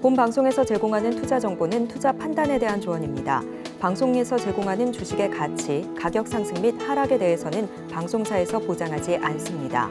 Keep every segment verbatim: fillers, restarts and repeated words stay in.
본 방송에서 제공하는 투자 정보는 투자 판단에 대한 조언입니다. 방송에서 제공하는 주식의 가치, 가격 상승 및 하락에 대해서는 방송사에서 보장하지 않습니다.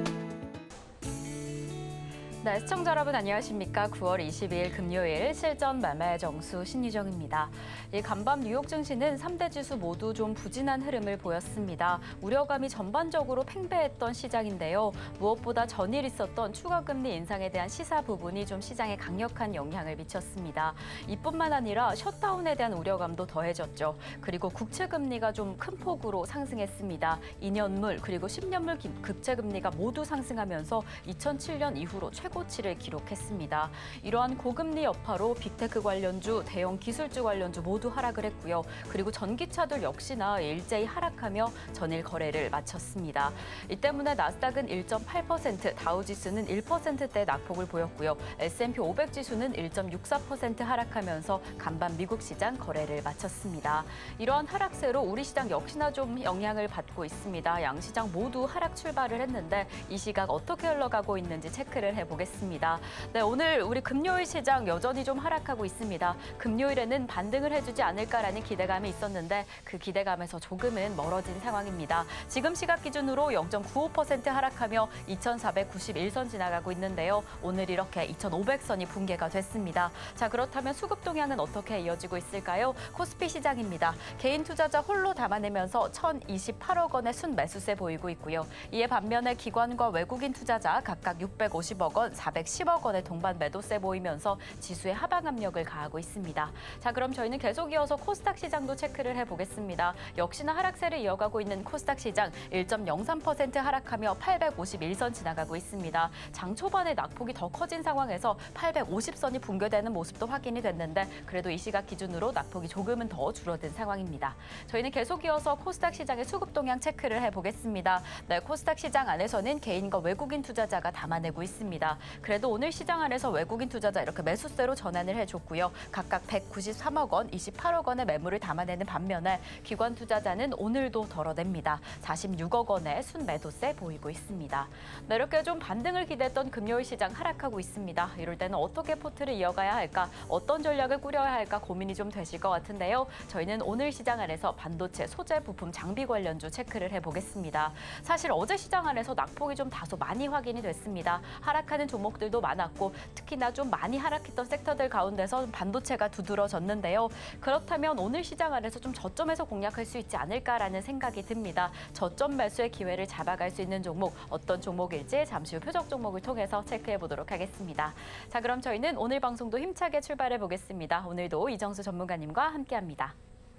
네, 시청자 여러분 안녕하십니까? 구월 이십이일 금요일 실전 매매 정수 신유정입니다. 이 간밤 뉴욕 증시는 삼 대 지수 모두 좀 부진한 흐름을 보였습니다. 우려감이 전반적으로 팽배했던 시장인데요. 무엇보다 전일 있었던 추가 금리 인상에 대한 시사 부분이 좀 시장에 강력한 영향을 미쳤습니다. 이뿐만 아니라 셧다운에 대한 우려감도 더해졌죠. 그리고 국채 금리가 좀 큰 폭으로 상승했습니다. 이 년물 그리고 십 년물 국채 금리가 모두 상승하면서 이천칠 년 이후로 최고 고치를 기록했습니다. 이러한 고금리 여파로 빅테크 관련주, 대형 기술주 관련주 모두 하락을 했고요. 그리고 전기차들 역시나 일제히 하락하며 전일 거래를 마쳤습니다. 이 때문에 나스닥은 일 점 팔 퍼센트, 다우지수는 일 퍼센트대 낙폭을 보였고요. 에스 앤 피 오백 지수는 일 점 육사 퍼센트 하락하면서 간밤 미국 시장 거래를 마쳤습니다. 이러한 하락세로 우리 시장 역시나 좀 영향을 받고 있습니다. 양시장 모두 하락 출발을 했는데 이 시각 어떻게 흘러가고 있는지 체크를 해보겠습니다. 네, 오늘 우리 금요일 시장 여전히 좀 하락하고 있습니다. 금요일에는 반등을 해주지 않을까라는 기대감이 있었는데 그 기대감에서 조금은 멀어진 상황입니다. 지금 시각 기준으로 영 점 구오 퍼센트 하락하며 이천사백구십일 선 지나가고 있는데요. 오늘 이렇게 이천오백 선이 붕괴가 됐습니다. 자, 그렇다면 수급 동향은 어떻게 이어지고 있을까요? 코스피 시장입니다. 개인 투자자 홀로 담아내면서 천이십팔억 원의 순매수세 보이고 있고요. 이에 반면에 기관과 외국인 투자자 각각 육백오십억 원, 사백십억 원의 동반 매도세 보이면서 지수의 하방 압력을 가하고 있습니다. 자, 그럼 저희는 계속 이어서 코스닥 시장도 체크를 해보겠습니다. 역시나 하락세를 이어가고 있는 코스닥 시장 일 점 영삼 퍼센트 하락하며 팔백오십일 선 지나가고 있습니다. 장 초반에 낙폭이 더 커진 상황에서 팔백오십 선이 붕괴되는 모습도 확인이 됐는데 그래도 이 시각 기준으로 낙폭이 조금은 더 줄어든 상황입니다. 저희는 계속 이어서 코스닥 시장의 수급 동향 체크를 해보겠습니다. 네, 코스닥 시장 안에서는 개인과 외국인 투자자가 담아내고 있습니다. 그래도 오늘 시장 안에서 외국인 투자자 이렇게 매수세로 전환을 해줬고요. 각각 백구십삼억 원, 이십팔억 원의 매물을 담아내는 반면에 기관 투자자는 오늘도 덜어냅니다. 사십육억 원의 순매도세 보이고 있습니다. 네, 이렇게 좀 반등을 기대했던 금요일 시장 하락하고 있습니다. 이럴 때는 어떻게 포트를 이어가야 할까, 어떤 전략을 꾸려야 할까 고민이 좀 되실 것 같은데요. 저희는 오늘 시장 안에서 반도체, 소재, 부품, 장비 관련주 체크를 해보겠습니다. 사실 어제 시장 안에서 낙폭이 좀 다소 많이 확인이 됐습니다. 하락하는 종목들도 많았고 특히나 좀 많이 하락했던 섹터들 가운데서 반도체가 두드러졌는데요. 그렇다면 오늘 시장 안에서 좀 저점에서 공략할 수 있지 않을까라는 생각이 듭니다. 저점 매수의 기회를 잡아갈 수 있는 종목, 어떤 종목일지 잠시 후 표적 종목을 통해서 체크해 보도록 하겠습니다. 자, 그럼 저희는 오늘 방송도 힘차게 출발해 보겠습니다. 오늘도 이정수 전문가님과 함께합니다.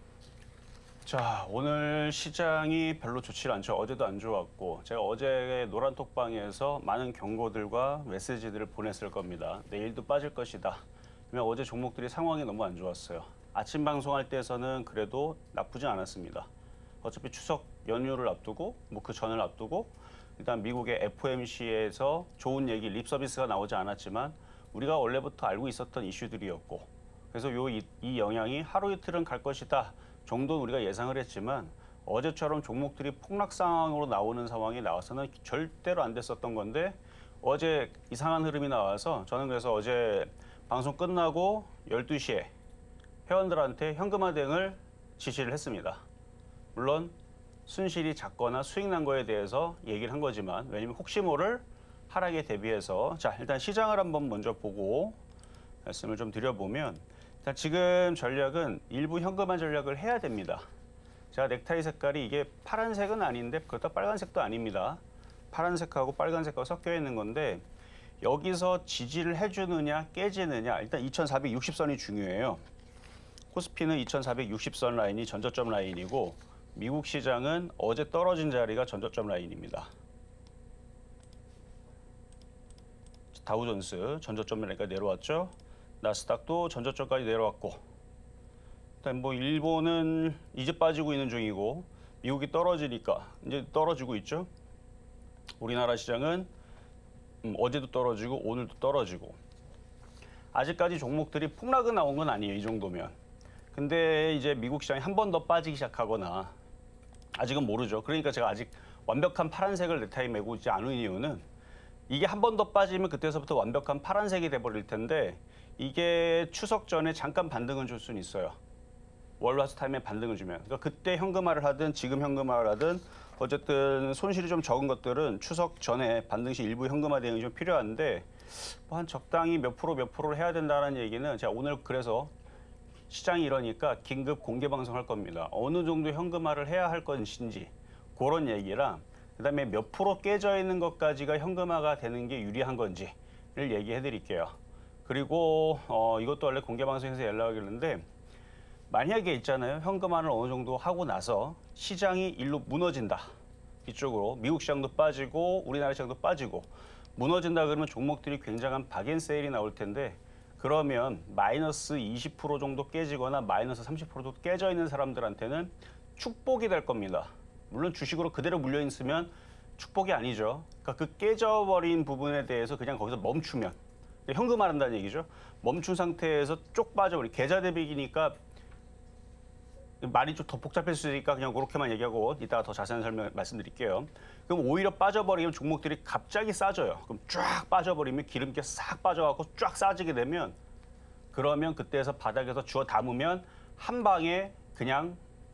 자, 오늘 시장이 별로 좋지 않죠. 어제도 안 좋았고 제가 어제 노란톡방에서 많은 경고들과 메시지들을 보냈을 겁니다. 내일도 빠질 것이다. 왜냐면 어제 종목들이 상황이 너무 안 좋았어요. 아침 방송할 때에서는 그래도 나쁘진 않았습니다. 어차피 추석 연휴를 앞두고 뭐 그 전을 앞두고 일단 미국의 에프 오 엠 씨에서 좋은 얘기, 립 서비스가 나오지 않았지만 우리가 원래부터 알고 있었던 이슈들이었고 그래서 요 이, 이 영향이 하루 이틀은 갈 것이다 정도는 우리가 예상을 했지만 어제처럼 종목들이 폭락 상황으로 나오는 상황이 나와서는 절대로 안 됐었던 건데 어제 이상한 흐름이 나와서 저는 그래서 어제 방송 끝나고 열두 시에 회원들한테 현금화 대응을 지시를 했습니다. 물론 순실이 작거나 수익 난 거에 대해서 얘기를 한 거지만 왜냐면 혹시 모를 하락에 대비해서 자, 일단 시장을 한번 먼저 보고 말씀을 좀 드려보면 일단 지금 전략은 일부 현금화 전략을 해야 됩니다. 제가 넥타이 색깔이 이게 파란색은 아닌데 그렇다고 빨간색도 아닙니다. 파란색하고 빨간색하고 섞여 있는 건데 여기서 지지를 해주느냐 깨지느냐 일단 이천사백육십 선이 중요해요. 코스피는 이천사백육십 선 라인이 전저점 라인이고 미국 시장은 어제 떨어진 자리가 전저점 라인입니다. 다우존스 전저점 라인까지 내려왔죠. 나스닥도 전저점까지 내려왔고 일단 뭐 일본은 이제 빠지고 있는 중이고 미국이 떨어지니까 이제 떨어지고 있죠. 우리나라 시장은 음, 어제도 떨어지고 오늘도 떨어지고 아직까지 종목들이 폭락은 나온 건 아니에요. 이 정도면. 근데 이제 미국 시장이 한 번 더 빠지기 시작하거나 아직은 모르죠. 그러니까 제가 아직 완벽한 파란색을 넥타이 메고 있지 않은 이유는 이게 한 번 더 빠지면 그때서부터 완벽한 파란색이 돼버릴 텐데 이게 추석 전에 잠깐 반등을 줄 수는 있어요. 월화수 타임에 반등을 주면. 그러니까 그때 현금화를 하든 지금 현금화를 하든 어쨌든 손실이 좀 적은 것들은 추석 전에 반등 시 일부 현금화 대응이 좀 필요한데 뭐 한 적당히 몇 프로 몇 프로를 해야 된다는 얘기는 제가 오늘 그래서 시장이 이러니까 긴급 공개 방송할 겁니다. 어느 정도 현금화를 해야 할 것인지 그런 얘기랑 그다음에 몇 프로 깨져 있는 것까지가 현금화가 되는 게 유리한 건지를 얘기해 드릴게요. 그리고 어, 이것도 원래 공개 방송에서 연락을 했는데 만약에 있잖아요. 현금화를 어느 정도 하고 나서 시장이 일로 무너진다. 이쪽으로 미국 시장도 빠지고 우리나라 시장도 빠지고 무너진다 그러면 종목들이 굉장한 박앤세일이 나올 텐데 그러면 마이너스 이십 퍼센트 정도 깨지거나 마이너스 삼십 퍼센트 정도 깨져 있는 사람들한테는 축복이 될 겁니다. 물론 주식으로 그대로 물려 있으면 축복이 아니죠. 그러니까 그 깨져버린 부분에 대해서 그냥 거기서 멈추면 현금화한다는 얘기죠. 멈춘 상태에서 쪽 빠져버리 계좌 대비기니까 말이 좀 더 복잡할 수 있으니까 그냥 그렇게만 얘기하고 이따가 더 자세한 설명 말씀드릴게요. 그럼 오히려 빠져버리면 종목들이 갑자기 싸져요. 그럼 쫙 빠져버리면 기름기 싹 빠져갖고 쫙 싸지게 되면 그러면 그때에서 바닥에서 주워 담으면 한 방에 그냥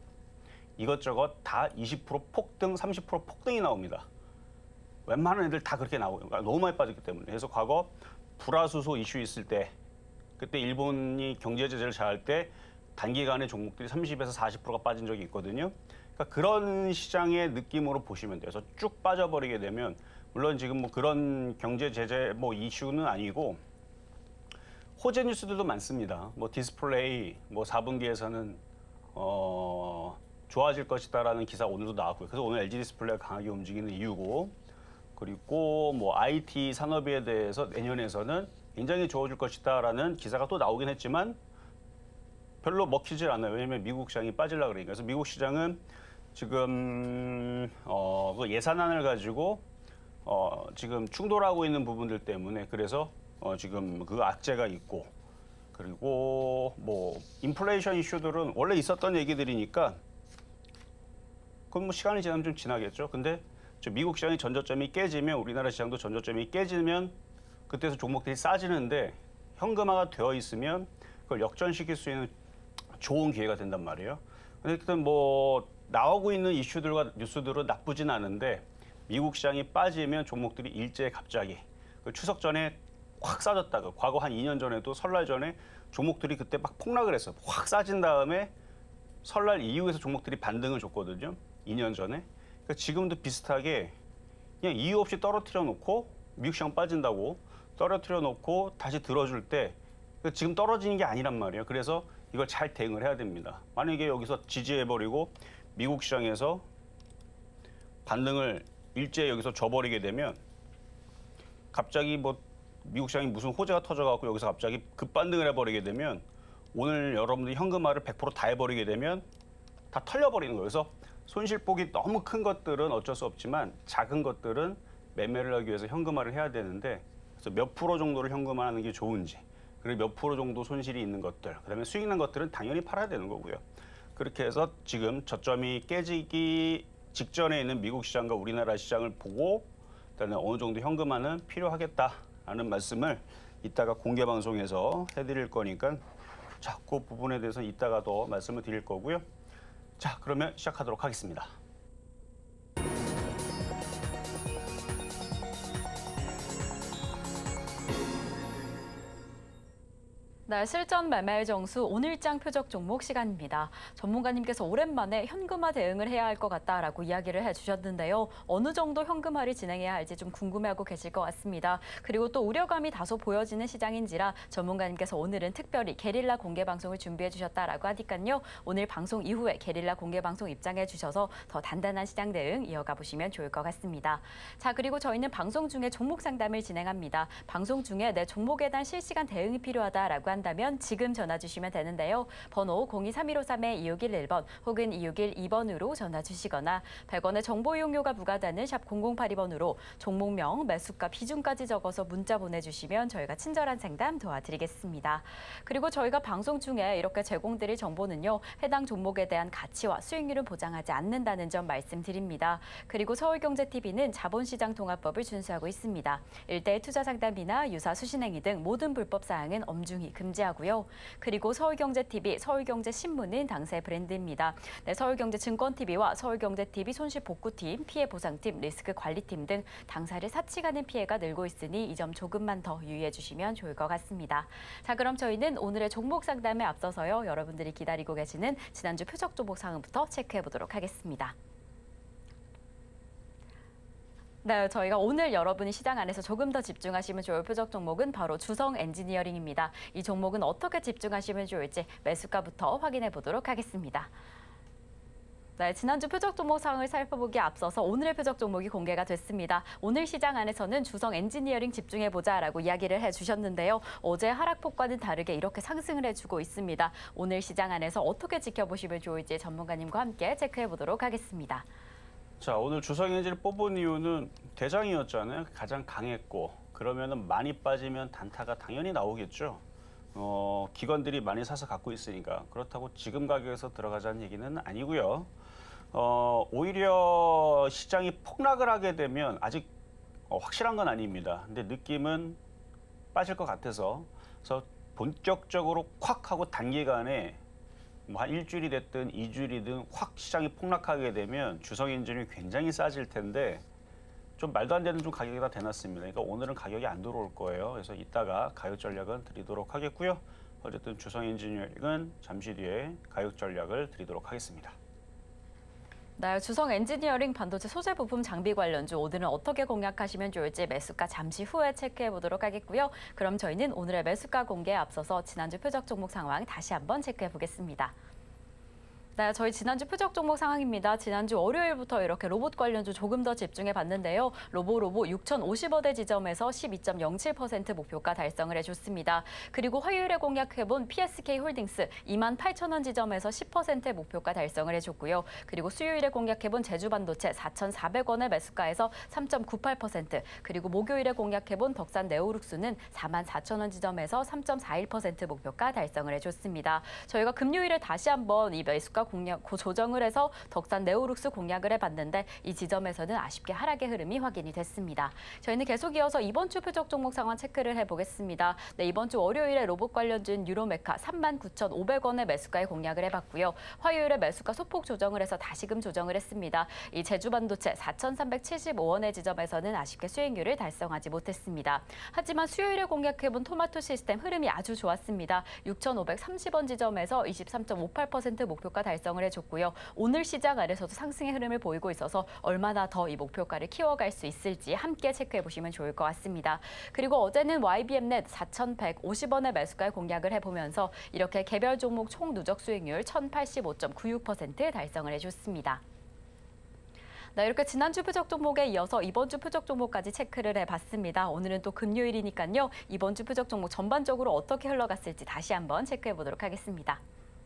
이것저것 다 이십 퍼센트 폭등, 삼십 퍼센트 폭등이 나옵니다. 웬만한 애들 다 그렇게 나오고 너무 많이 빠졌기 때문에. 그래서 과거 불화수소 이슈 있을 때 그때 일본이 경제 제재를 잘할 때 단기간에 종목들이 삼십에서 사십 퍼센트가 빠진 적이 있거든요. 그러니까 그런 시장의 느낌으로 보시면 돼요. 그래서 쭉 빠져버리게 되면 물론 지금 뭐 그런 경제 제재 뭐 이슈는 아니고 호재 뉴스들도 많습니다. 뭐 디스플레이 뭐 사 분기에서는 어 좋아질 것이다라는 기사 오늘도 나왔고요. 그래서 오늘 엘지 디스플레이가 강하게 움직이는 이유고 그리고 뭐 아이티 산업에 대해서 내년에서는 굉장히 좋아질 것이다라는 기사가 또 나오긴 했지만 별로 먹히질 않아요. 왜냐하면 미국 시장이 빠지려고 그러니까. 그래서 미국 시장은 지금 어, 그 예산안을 가지고 어, 지금 충돌하고 있는 부분들 때문에 그래서 어, 지금 그 악재가 있고 그리고 뭐 인플레이션 이슈들은 원래 있었던 얘기들이니까 그건 뭐 시간이 지나면 좀 지나겠죠. 근데 저 미국 시장의 전저점이 깨지면 우리나라 시장도 전저점이 깨지면 그때서 종목들이 싸지는데 현금화가 되어 있으면 그걸 역전시킬 수 있는 좋은 기회가 된단 말이에요. 근데 일단 뭐 나오고 있는 이슈들과 뉴스들은 나쁘진 않은데 미국 시장이 빠지면 종목들이 일제히 갑자기 그 추석 전에 확 싸졌다가 과거 한 이 년 전에도 설날 전에 종목들이 그때 막 폭락을 했어요. 확 싸진 다음에 설날 이후에서 종목들이 반등을 줬거든요. 이 년 전에. 그러니까 지금도 비슷하게 그냥 이유 없이 떨어뜨려 놓고 미국 시장 빠진다고 떨어뜨려 놓고 다시 들어줄 때 지금 떨어지는 게 아니란 말이에요. 그래서 이걸 잘 대응을 해야 됩니다. 만약에 여기서 지지해버리고 미국 시장에서 반등을 일제히 여기서 져버리게 되면 갑자기 뭐 미국 시장이 무슨 호재가 터져갖고 여기서 갑자기 급반등을 해버리게 되면 오늘 여러분들이 현금화를 백 퍼센트 다 해버리게 되면 다 털려버리는 거예요. 그래서 손실폭이 너무 큰 것들은 어쩔 수 없지만 작은 것들은 매매를 하기 위해서 현금화를 해야 되는데 그래서 몇 프로 정도를 현금화하는 게 좋은지 그리고 몇 프로 정도 손실이 있는 것들 그다음에 수익 난 것들은 당연히 팔아야 되는 거고요. 그렇게 해서 지금 저점이 깨지기 직전에 있는 미국 시장과 우리나라 시장을 보고 일단은 어느 정도 현금화는 필요하겠다라는 말씀을 이따가 공개 방송에서 해드릴 거니까 자, 그 부분에 대해서 이따가 더 말씀을 드릴 거고요. 자, 그러면 시작하도록 하겠습니다. 네, 실전 매매 정수 오늘장 표적 종목 시간입니다. 전문가님께서 오랜만에 현금화 대응을 해야 할 것 같다라고 이야기를 해주셨는데요. 어느 정도 현금화를 진행해야 할지 좀 궁금해하고 계실 것 같습니다. 그리고 또 우려감이 다소 보여지는 시장인지라 전문가님께서 오늘은 특별히 게릴라 공개 방송을 준비해 주셨다라고 하니까요. 오늘 방송 이후에 게릴라 공개 방송 입장해 주셔서 더 단단한 시장 대응 이어가 보시면 좋을 것 같습니다. 자, 그리고 저희는 방송 중에 종목 상담을 진행합니다. 방송 중에 내 종목에 대한 실시간 대응이 필요하다라고 한다면 지금 전화 주시면 되는데요. 번호 공이 삼일오삼 이육일일 번 혹은 이육일이 번으로 전화 주시거나 백 원의 정보 이용료가 부과되는 샵 공공팔이 번으로 종목명, 매수가, 비중까지 적어서 문자 보내주시면 저희가 친절한 상담 도와드리겠습니다. 그리고 저희가 방송 중에 이렇게 제공드릴 정보는요. 해당 종목에 대한 가치와 수익률을 보장하지 않는다는 점 말씀드립니다. 그리고 서울경제티비는 자본시장 통합법을 준수하고 있습니다. 일대일 투자 상담이나 유사 수신행위 등 모든 불법 사항은 엄중히 금지하고요. 그리고 서울경제티비, 서울경제신문은 당사의 브랜드입니다. 네, 서울경제증권티비와 서울경제티비 손실복구팀, 피해보상팀, 리스크관리팀 등 당사를 사칭하는 피해가 늘고 있으니 이 점 조금만 더 유의해 주시면 좋을 것 같습니다. 자, 그럼 저희는 오늘의 종목 상담에 앞서서요. 여러분들이 기다리고 계시는 지난주 표적 종목 상황부터 체크해 보도록 하겠습니다. 네, 저희가 오늘 여러분이 시장 안에서 조금 더 집중하시면 좋을 표적 종목은 바로 주성 엔지니어링입니다. 이 종목은 어떻게 집중하시면 좋을지 매수가부터 확인해 보도록 하겠습니다. 네, 지난주 표적 종목 상황을 살펴보기에 앞서서 오늘의 표적 종목이 공개가 됐습니다. 오늘 시장 안에서는 주성 엔지니어링 집중해보자라고 이야기를 해주셨는데요. 어제 하락폭과는 다르게 이렇게 상승을 해주고 있습니다. 오늘 시장 안에서 어떻게 지켜보시면 좋을지 전문가님과 함께 체크해보도록 하겠습니다. 자, 오늘 주성엔진을 뽑은 이유는 대장이었잖아요. 가장 강했고 그러면은 많이 빠지면 단타가 당연히 나오겠죠. 어, 기관들이 많이 사서 갖고 있으니까. 그렇다고 지금 가격에서 들어가자는 얘기는 아니고요. 어, 오히려 시장이 폭락을 하게 되면 아직 어, 확실한 건 아닙니다. 근데 느낌은 빠질 것 같아서 그래서 본격적으로 콱 하고 단기간에 뭐 한 일주일이 됐든 이주일이든 확 시장이 폭락하게 되면 주성엔진이 굉장히 싸질 텐데 좀 말도 안 되는 좀 가격이 다 대놨습니다. 그러니까 오늘은 가격이 안 들어올 거예요. 그래서 이따가 가격 전략은 드리도록 하겠고요. 어쨌든 주성엔지니어링은 잠시 뒤에 가격 전략을 드리도록 하겠습니다. 네, 주성 엔지니어링 반도체 소재 부품 장비 관련주 오늘은 어떻게 공략하시면 좋을지 매수가 잠시 후에 체크해 보도록 하겠고요. 그럼 저희는 오늘의 매수가 공개에 앞서서 지난주 표적 종목 상황 다시 한번 체크해 보겠습니다. 네, 저희 지난주 표적 종목 상황입니다. 지난주 월요일부터 이렇게 로봇 관련주 조금 더 집중해 봤는데요. 로보로보 육천오십 원대 지점에서 십이 점 영칠 퍼센트 목표가 달성을 해줬습니다. 그리고 화요일에 공략해본 피에스케이홀딩스 이만 팔천 원 지점에서 십 퍼센트 목표가 달성을 해줬고요. 그리고 수요일에 공략해본 제주반도체 사천사백 원의 매수가에서 삼 점 구팔 퍼센트, 그리고 목요일에 공략해본 덕산 네오룩스는 사만 사천 원 지점에서 삼 점 사일 퍼센트 목표가 달성을 해줬습니다. 저희가 금요일에 다시 한번 이 매수가 공략, 조정을 해서 덕산 네오룩스 공략을 해봤는데 이 지점에서는 아쉽게 하락의 흐름이 확인이 됐습니다. 저희는 계속 이어서 이번 주 표적 종목 상황 체크를 해보겠습니다. 네, 이번 주 월요일에 로봇 관련주인 유로메카 삼만 구천오백 원의 매수가에 공략을 해봤고요. 화요일에 매수가 소폭 조정을 해서 다시금 조정을 했습니다. 이 제주반도체 사천삼백칠십오 원의 지점에서는 아쉽게 수익률을 달성하지 못했습니다. 하지만 수요일에 공략해본 토마토 시스템 흐름이 아주 좋았습니다. 육천오백삼십 원 지점에서 이십삼 점 오팔 퍼센트 목표가 달성을 달성을 해줬고요. 오늘 시장 안에서도 상승의 흐름을 보이고 있어서 얼마나 더 이 목표가를 키워갈 수 있을지 함께 체크해 보시면 좋을 것 같습니다. 그리고 어제는 와이비엠넷 사천백오십 원의 매수가에 공략을 해보면서 이렇게 개별 종목 총 누적 수익률 천팔십오 점 구육 퍼센트 달성을 해줬습니다. 네, 이렇게 지난주 표적 종목에 이어서 이번 주 표적 종목까지 체크를 해봤습니다. 오늘은 또 금요일이니까요. 이번 주 표적 종목 전반적으로 어떻게 흘러갔을지 다시 한번 체크해 보도록 하겠습니다.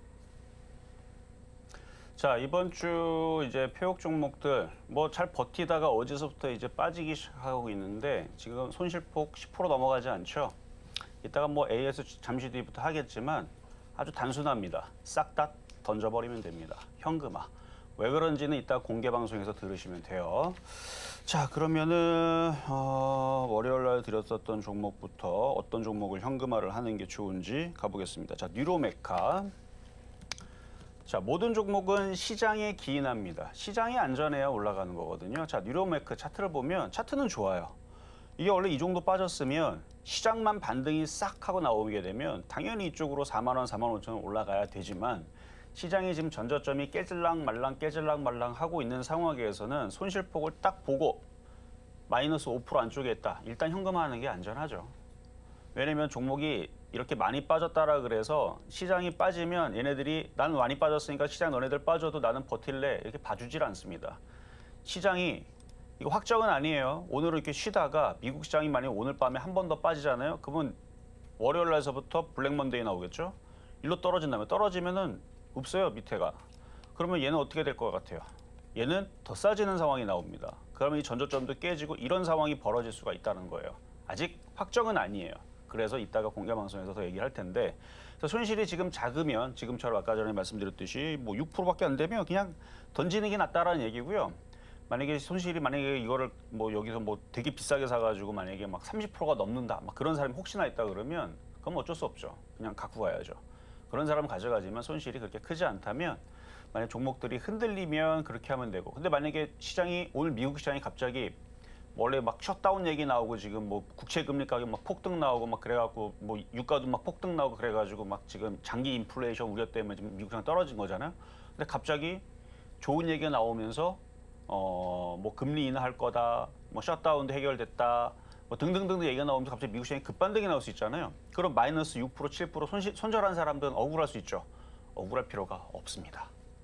자, 이번 주 이제 표적 종목들 뭐 잘 버티다가 어제서부터 이제 빠지기 시작하고 있는데 지금 손실폭 십 퍼센트 넘어가지 않죠. 이따가 뭐 에이에스 잠시 뒤부터 하겠지만 아주 단순합니다. 싹 다 던져버리면 됩니다. 현금화. 왜 그런지는 이따 공개 방송에서 들으시면 돼요. 자, 그러면은 어, 월요일 날 드렸었던 종목부터 어떤 종목을 현금화를 하는 게 좋은지 가보겠습니다. 자, 뉴로메카. 자, 모든 종목은 시장에 기인합니다. 시장이 안전해야 올라가는 거거든요. 자, 뉴로메크 차트를 보면 차트는 좋아요. 이게 원래 이 정도 빠졌으면 시장만 반등이 싹 하고 나오게 되면 당연히 이쪽으로 사만 원, 사만 오천 원 올라가야 되지만 시장이 지금 전저점이 깨질랑 말랑 깨질랑 말랑 하고 있는 상황에서는 손실폭을 딱 보고 마이너스 오 퍼센트 안쪽에 있다. 일단 현금화하는 게 안전하죠. 왜냐면 종목이 이렇게 많이 빠졌다라 그래서 시장이 빠지면 얘네들이 나는 많이 빠졌으니까 시장 너네들 빠져도 나는 버틸래 이렇게 봐주질 않습니다. 시장이 이거 확정은 아니에요. 오늘은 이렇게 쉬다가 미국 시장이 만약 오늘 밤에 한 번 더 빠지잖아요. 그러면 월요일 날서부터 블랙 먼데이 나오겠죠? 일로 떨어진다면 떨어지면은 없어요, 밑에가. 그러면 얘는 어떻게 될 것 같아요? 얘는 더 싸지는 상황이 나옵니다. 그러면 이 전저점도 깨지고 이런 상황이 벌어질 수가 있다는 거예요. 아직 확정은 아니에요. 그래서 이따가 공개방송에서 더 얘기할 텐데, 그래서 손실이 지금 작으면 지금처럼 아까 전에 말씀드렸듯이 뭐 육 퍼센트밖에 안 되면 그냥 던지는 게 낫다라는 얘기고요. 만약에 손실이 만약에 이거를 뭐 여기서 뭐 되게 비싸게 사가지고 만약에 막 삼십 퍼센트가 넘는다, 막 그런 사람이 혹시나 있다 그러면 그건 어쩔 수 없죠. 그냥 갖고 가야죠. 그런 사람 가져가지만 손실이 그렇게 크지 않다면, 만약 종목들이 흔들리면 그렇게 하면 되고. 근데 만약에 시장이 오늘 미국 시장이 갑자기 원래 막 셧다운 얘기 나오고 지금 뭐 국채 금리 가격 막 폭등 나오고 막 그래갖고 뭐 유가도 막 폭등 나오고 그래가지고 막 지금 장기 인플레이션 우려 때문에 지금 미국 시장 떨어진 거잖아요. 근데 갑자기 좋은 얘기가 나오면서 어 뭐 금리 인하할 거다, 뭐 셧다운도 해결됐다, 뭐 등등등 얘기가 나오면서 갑자기 미국 시장이 급반등이 나올 수 있잖아요. 그럼 마이너스 육 퍼센트, 칠 퍼센트 손실, 손절한 사람들은 억울할 수 있죠. 억울할 필요가 없습니다.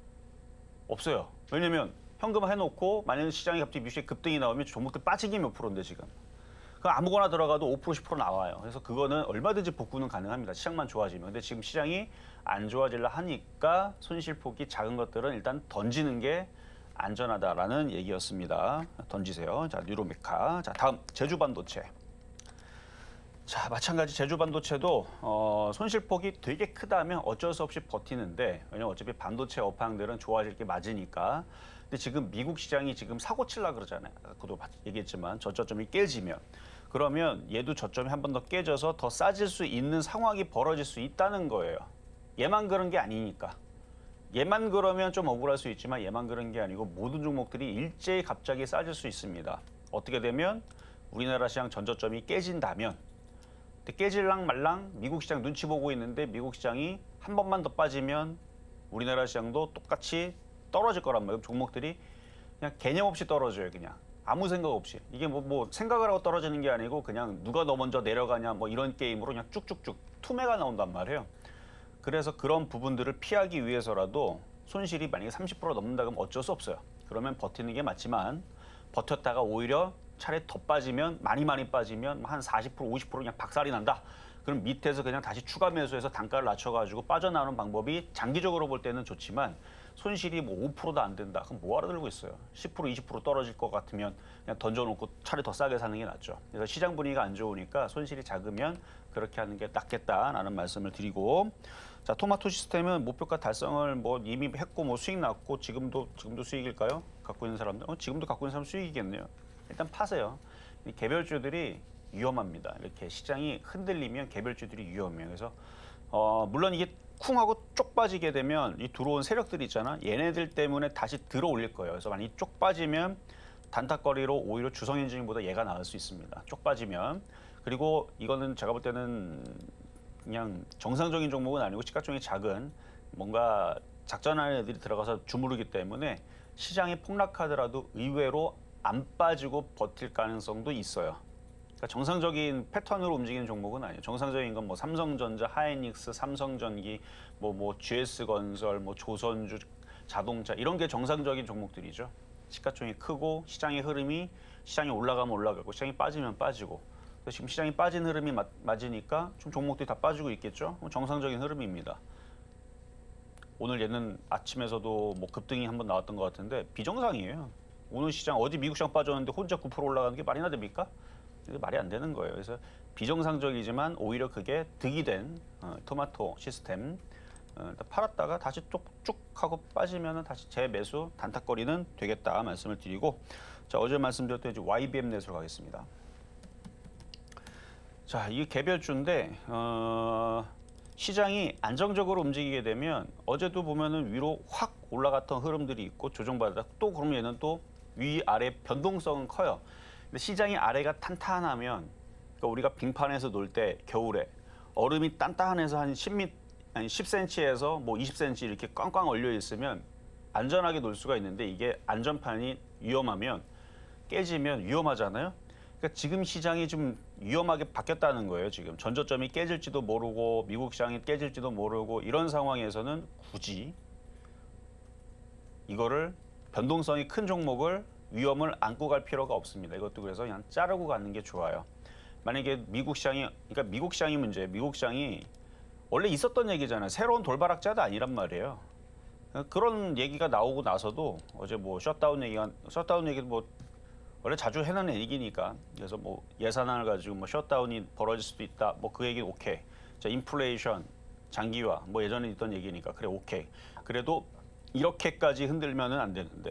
없어요. 왜냐면 현금 해놓고 만약에 시장이 갑자기 미국 시장이 급등이 나오면 종목들 빠지기 몇 프로인데 지금. 그럼 아무거나 들어가도 오 퍼센트, 십 퍼센트 나와요. 그래서 그거는 얼마든지 복구는 가능합니다. 시장만 좋아지면. 근데 지금 시장이 안 좋아질라 하니까 손실폭이 작은 것들은 일단 던지는 게 안전하다라는 얘기였습니다. 던지세요. 자, 뉴로메카. 자, 다음 제주반도체. 자, 마찬가지 제주반도체도 어, 손실폭이 되게 크다면 어쩔 수 없이 버티는데, 왜냐면 어차피 반도체 업황들은 좋아질 게 맞으니까. 근데 지금 미국 시장이 지금 사고 칠라 그러잖아요. 그도 얘기했지만 저점이 깨지면, 그러면 얘도 저점이 한 번 더 깨져서 더 싸질 수 있는 상황이 벌어질 수 있다는 거예요. 얘만 그런 게 아니니까. 얘만 그러면 좀 억울할 수 있지만 얘만 그런 게 아니고 모든 종목들이 일제히 갑자기 싸질 수 있습니다. 어떻게 되면 우리나라 시장 전저점이 깨진다면, 근데 깨질랑 말랑 미국 시장 눈치 보고 있는데 미국 시장이 한 번만 더 빠지면 우리나라 시장도 똑같이 떨어질 거란 말이에요. 종목들이 그냥 개념 없이 떨어져요. 그냥 아무 생각 없이. 이게 뭐, 뭐 생각을 하고 떨어지는 게 아니고 그냥 누가 더 먼저 내려가냐 뭐 이런 게임으로 그냥 쭉쭉쭉 투매가 나온단 말이에요. 그래서 그런 부분들을 피하기 위해서라도 손실이 만약에 삼십 퍼센트 넘는다 그러면 어쩔 수 없어요. 그러면 버티는 게 맞지만, 버텼다가 오히려 차라리 더 빠지면, 많이 많이 빠지면 한 사십 퍼센트, 오십 퍼센트 그냥 박살이 난다. 그럼 밑에서 그냥 다시 추가 매수해서 단가를 낮춰가지고 빠져나오는 방법이 장기적으로 볼 때는 좋지만, 손실이 뭐 오 퍼센트도 안 된다. 그럼 뭐하러 들고 있어요. 십 퍼센트, 이십 퍼센트 떨어질 것 같으면 그냥 던져놓고 차라리 더 싸게 사는 게 낫죠. 그래서 시장 분위기가 안 좋으니까 손실이 작으면 그렇게 하는 게 낫겠다라는 말씀을 드리고, 자, 토마토 시스템은 목표가 달성을 뭐 이미 했고 뭐 수익 났고 지금도 지금도 수익일까요? 갖고 있는 사람들, 어, 지금도 갖고 있는 사람 수익이겠네요. 일단 파세요. 이 개별주들이 위험합니다. 이렇게 시장이 흔들리면 개별주들이 위험해요. 그래서 어, 물론 이게 쿵하고 쪽 빠지게 되면 이 들어온 세력들이 있잖아. 얘네들 때문에 다시 들어 올릴 거예요. 그래서 만약 쪽 빠지면 단타거리로 오히려 주성엔지니보다 얘가 나을 수 있습니다. 쪽 빠지면. 그리고 이거는 제가 볼 때는 그냥 정상적인 종목은 아니고 시가총액이 작은 뭔가 작전하는 애들이 들어가서 주무르기 때문에 시장이 폭락하더라도 의외로 안 빠지고 버틸 가능성도 있어요. 그러니까 정상적인 패턴으로 움직이는 종목은 아니에요. 정상적인 건 뭐 삼성전자, 하이닉스, 삼성전기, 뭐 뭐 지에스건설, 뭐 조선주, 자동차 이런 게 정상적인 종목들이죠. 시가총액이 크고 시장의 흐름이 시장이 올라가면 올라가고 시장이 빠지면 빠지고. 그래서 지금 시장이 빠진 흐름이 맞, 맞으니까 좀 종목들이 다 빠지고 있겠죠. 정상적인 흐름입니다. 오늘 얘는 아침에서도 뭐 급등이 한번 나왔던 것 같은데 비정상이에요. 오늘 시장 어디 미국 시장 빠졌는데 혼자 구 퍼센트 올라가는 게 말이나 됩니까? 이게 말이 안 되는 거예요. 그래서 비정상적이지만 오히려 그게 득이 된 어, 토마토 시스템 어, 팔았다가 다시 쭉쭉 하고 빠지면 다시 재매수 단타거리는 되겠다 말씀을 드리고, 자, 어제 말씀드렸던 이제 와이비엠 넷으로 가겠습니다. 자, 이게 개별주인데 어, 시장이 안정적으로 움직이게 되면 어제도 보면은 위로 확 올라갔던 흐름들이 있고 조정받았다. 또 그러면 얘는 또 위아래 변동성은 커요. 근데 시장이 아래가 탄탄하면, 그러니까 우리가 빙판에서 놀 때 겨울에 얼음이 단단해서 한 십 미터, 아니 십 센티미터에서 뭐 이십 센티미터 이렇게 꽝꽝 얼려 있으면 안전하게 놀 수가 있는데, 이게 안전판이 위험하면 깨지면 위험하잖아요. 그러니까 지금 시장이 좀 위험하게 바뀌었다는 거예요. 지금 전저점이 깨질지도 모르고 미국 시장이 깨질지도 모르고 이런 상황에서는 굳이 이거를 변동성이 큰 종목을 위험을 안고 갈 필요가 없습니다. 이것도 그래서 그냥 자르고 가는 게 좋아요. 만약에 미국 시장이, 그러니까 미국 시장이 문제예요. 미국 시장이 원래 있었던 얘기잖아요. 새로운 돌발악자도 아니란 말이에요. 그런 얘기가 나오고 나서도 어제 뭐 셧다운 얘기가, 셧다운 얘기도 뭐 원래 자주 해놓은 얘기니까. 그래서 뭐 예산안을 가지고 뭐 셧다운이 벌어질 수도 있다. 뭐 그 얘기는 오케이. 자, 인플레이션, 장기화, 뭐 예전에 있던 얘기니까 그래 오케이. 그래도 이렇게까지 흔들면은 안 되는데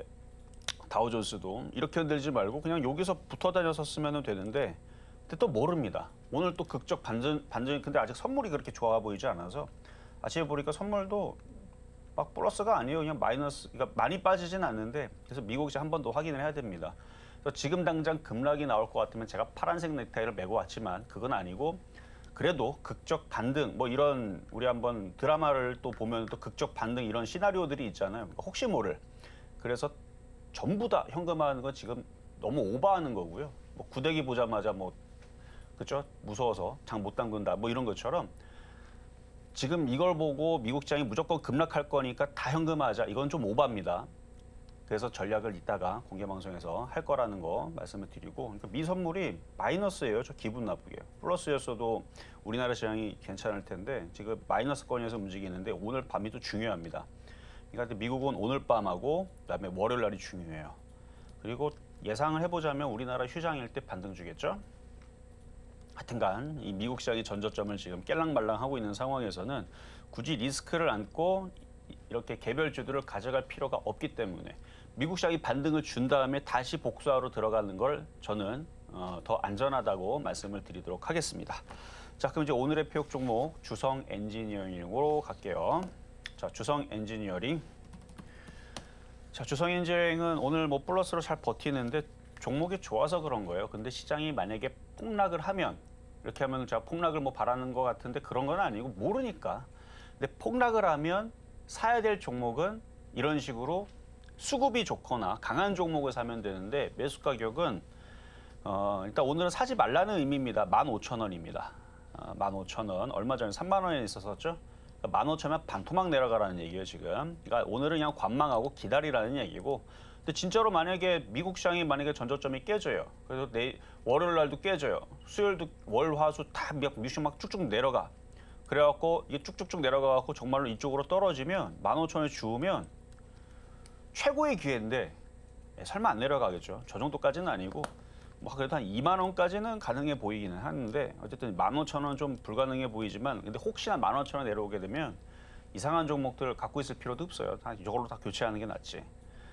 다우존스도 이렇게 흔들지 말고 그냥 여기서 붙어 다녔었으면 되는데 근데 또 모릅니다. 오늘 또 극적 반전, 반전이 근데 아직 선물이 그렇게 좋아 보이지 않아서 아침에 보니까 선물도 막 플러스가 아니에요. 그냥 마이너스, 그러니까 많이 빠지진 않는데 그래서 미국 시장 한 번 더 확인을 해야 됩니다. 그래서 지금 당장 급락이 나올 것 같으면 제가 파란색 넥타이를 메고 왔지만 그건 아니고 그래도 극적 반등 뭐 이런 우리 한번 드라마를 또 보면 또 극적 반등 이런 시나리오들이 있잖아요. 혹시 모를. 그래서 전부 다 현금화하는 건 지금 너무 오버하는 거고요. 뭐 구데기 보자마자 뭐 그렇죠? 무서워서 장 못 담근다 뭐 이런 것처럼 지금 이걸 보고 미국 시장이 무조건 급락할 거니까 다 현금화하자. 이건 좀 오버입니다. 그래서 전략을 이따가 공개방송에서 할 거라는 거 말씀을 드리고 그러니까 미 선물이 마이너스예요. 저 기분 나쁘게. 플러스였어도 우리나라 시장이 괜찮을 텐데 지금 마이너스권에서 움직이는데 오늘 밤이 또 중요합니다. 그러니까 미국은 오늘 밤하고 그다음에 월요일 날이 중요해요. 그리고 예상을 해보자면 우리나라 휴장일 때 반등 주겠죠. 하여튼간 이 미국 시장의 전저점을 지금 깰랑말랑하고 있는 상황에서는 굳이 리스크를 안고 이렇게 개별주들을 가져갈 필요가 없기 때문에 미국 시장이 반등을 준 다음에 다시 복수하러 들어가는 걸 저는 어, 더 안전하다고 말씀을 드리도록 하겠습니다. 자, 그럼 이제 오늘의 표역 종목 주성 엔지니어링으로 갈게요. 자, 주성 엔지니어링. 자, 주성 엔지니어링은 오늘 뭐 플러스로 잘 버티는데 종목이 좋아서 그런 거예요. 근데 시장이 만약에 폭락을 하면 이렇게 하면 제가 폭락을 뭐 바라는 것 같은데 그런 건 아니고 모르니까. 근데 폭락을 하면 사야 될 종목은 이런 식으로 수급이 좋거나 강한 종목을 사면 되는데 매수 가격은 어, 일단 오늘은 사지 말라는 의미입니다. 만 오천 원입니다. 어, 만 오천 원. 얼마 전에 삼만 원에 있었었죠. 그러니까 만 오천 원 반토막 내려가라는 얘기예요, 지금. 그러니까 오늘은 그냥 관망하고 기다리라는 얘기고. 근데 진짜로 만약에 미국 시장이 만약에 전저점이 깨져요. 그래서 내 월요일 날도 깨져요. 수요일도 월, 화, 수 다 뮤씩 막 쭉쭉 내려가. 그래갖고 이게 쭉쭉쭉 내려가갖고 정말로 이쪽으로 떨어지면 만 오천 원에 주우면 최고의 기회인데 예, 설마 안 내려가겠죠. 저 정도까지는 아니고 뭐 그래도 한 이만 원까지는 가능해 보이기는 하는데 어쨌든 만 오천 원 좀 불가능해 보이지만 근데 혹시나 만 오천 원 내려오게 되면 이상한 종목들 갖고 있을 필요도 없어요. 다 이걸로 다 교체하는 게 낫지.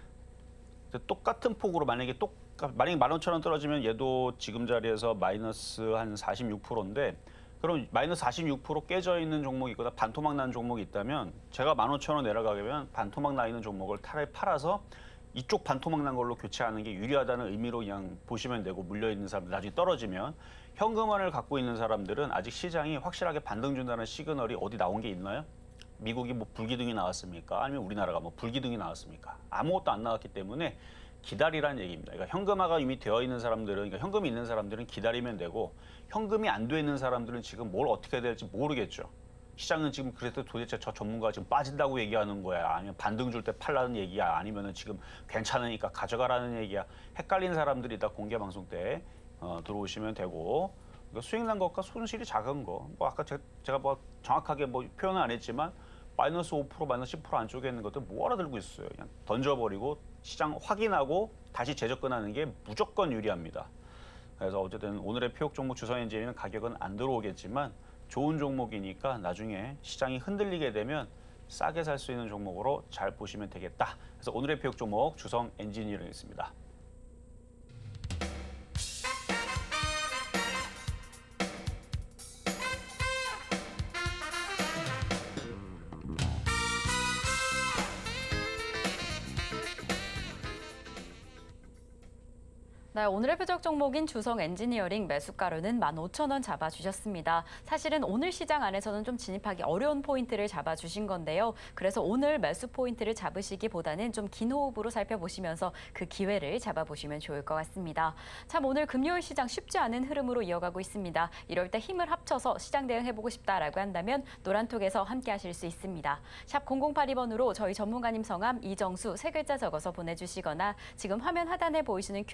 근데 똑같은 폭으로 만약에 똑 만약에 만 오천 원 떨어지면 얘도 지금 자리에서 마이너스 한 사십육 퍼센트인데 그럼 마이너스 사십육 퍼센트 깨져 있는 종목이 있거나 반토막 나는 종목이 있다면 제가 만 오천 원 내려가면 반토막 나 있는 종목을 차라리 팔아서 이쪽 반토막 난 걸로 교체하는 게 유리하다는 의미로 그냥 보시면 되고 물려있는 사람들 나중에 떨어지면 현금화를 갖고 있는 사람들은 아직 시장이 확실하게 반등 준다는 시그널이 어디 나온 게 있나요? 미국이 뭐 불기둥이 나왔습니까? 아니면 우리나라가 뭐 불기둥이 나왔습니까? 아무것도 안 나왔기 때문에 기다리라는 얘기입니다. 그러니까 현금화가 이미 되어 있는 사람들은, 그러니까 현금이 있는 사람들은 기다리면 되고 현금이 안 돼 있는 사람들은 지금 뭘 어떻게 해야 될지 모르겠죠. 시장은 지금 그래도 도대체 저 전문가가 지금 빠진다고 얘기하는 거야? 아니면 반등 줄 때 팔라는 얘기야? 아니면은 지금 괜찮으니까 가져가라는 얘기야? 헷갈리는 사람들이 다 공개 방송 때 어, 들어오시면 되고 그러니까 수익 난 것과 손실이 작은 거. 뭐 아까 제, 제가 뭐 정확하게 뭐 표현은 안 했지만 마이너스 오 퍼센트, 마이너스 십 퍼센트 안쪽에 있는 것들 뭐하러 들고 있어요. 그냥 던져버리고 시장 확인하고 다시 재접근하는 게 무조건 유리합니다. 그래서 어쨌든 오늘의 표역 종목 주성엔진은 가격은 안 들어오겠지만 좋은 종목이니까 나중에 시장이 흔들리게 되면 싸게 살 수 있는 종목으로 잘 보시면 되겠다. 그래서 오늘의 표역 종목 주성엔지니어링이었습니다. 네, 오늘의 표적 종목인 주성 엔지니어링 매수가로는 만 오천 원 잡아주셨습니다. 사실은 오늘 시장 안에서는 좀 진입하기 어려운 포인트를 잡아주신 건데요. 그래서 오늘 매수 포인트를 잡으시기보다는 좀 긴 호흡으로 살펴보시면서 그 기회를 잡아보시면 좋을 것 같습니다. 참 오늘 금요일 시장 쉽지 않은 흐름으로 이어가고 있습니다. 이럴 때 힘을 합쳐서 시장 대응해보고 싶다라고 한다면 노란톡에서 함께 하실 수 있습니다. 샵 공공팔이 번으로 저희 전문가님 성함 이정수 세 글자 적어서 보내주시거나 지금 화면 하단에 보이시는 큐알코드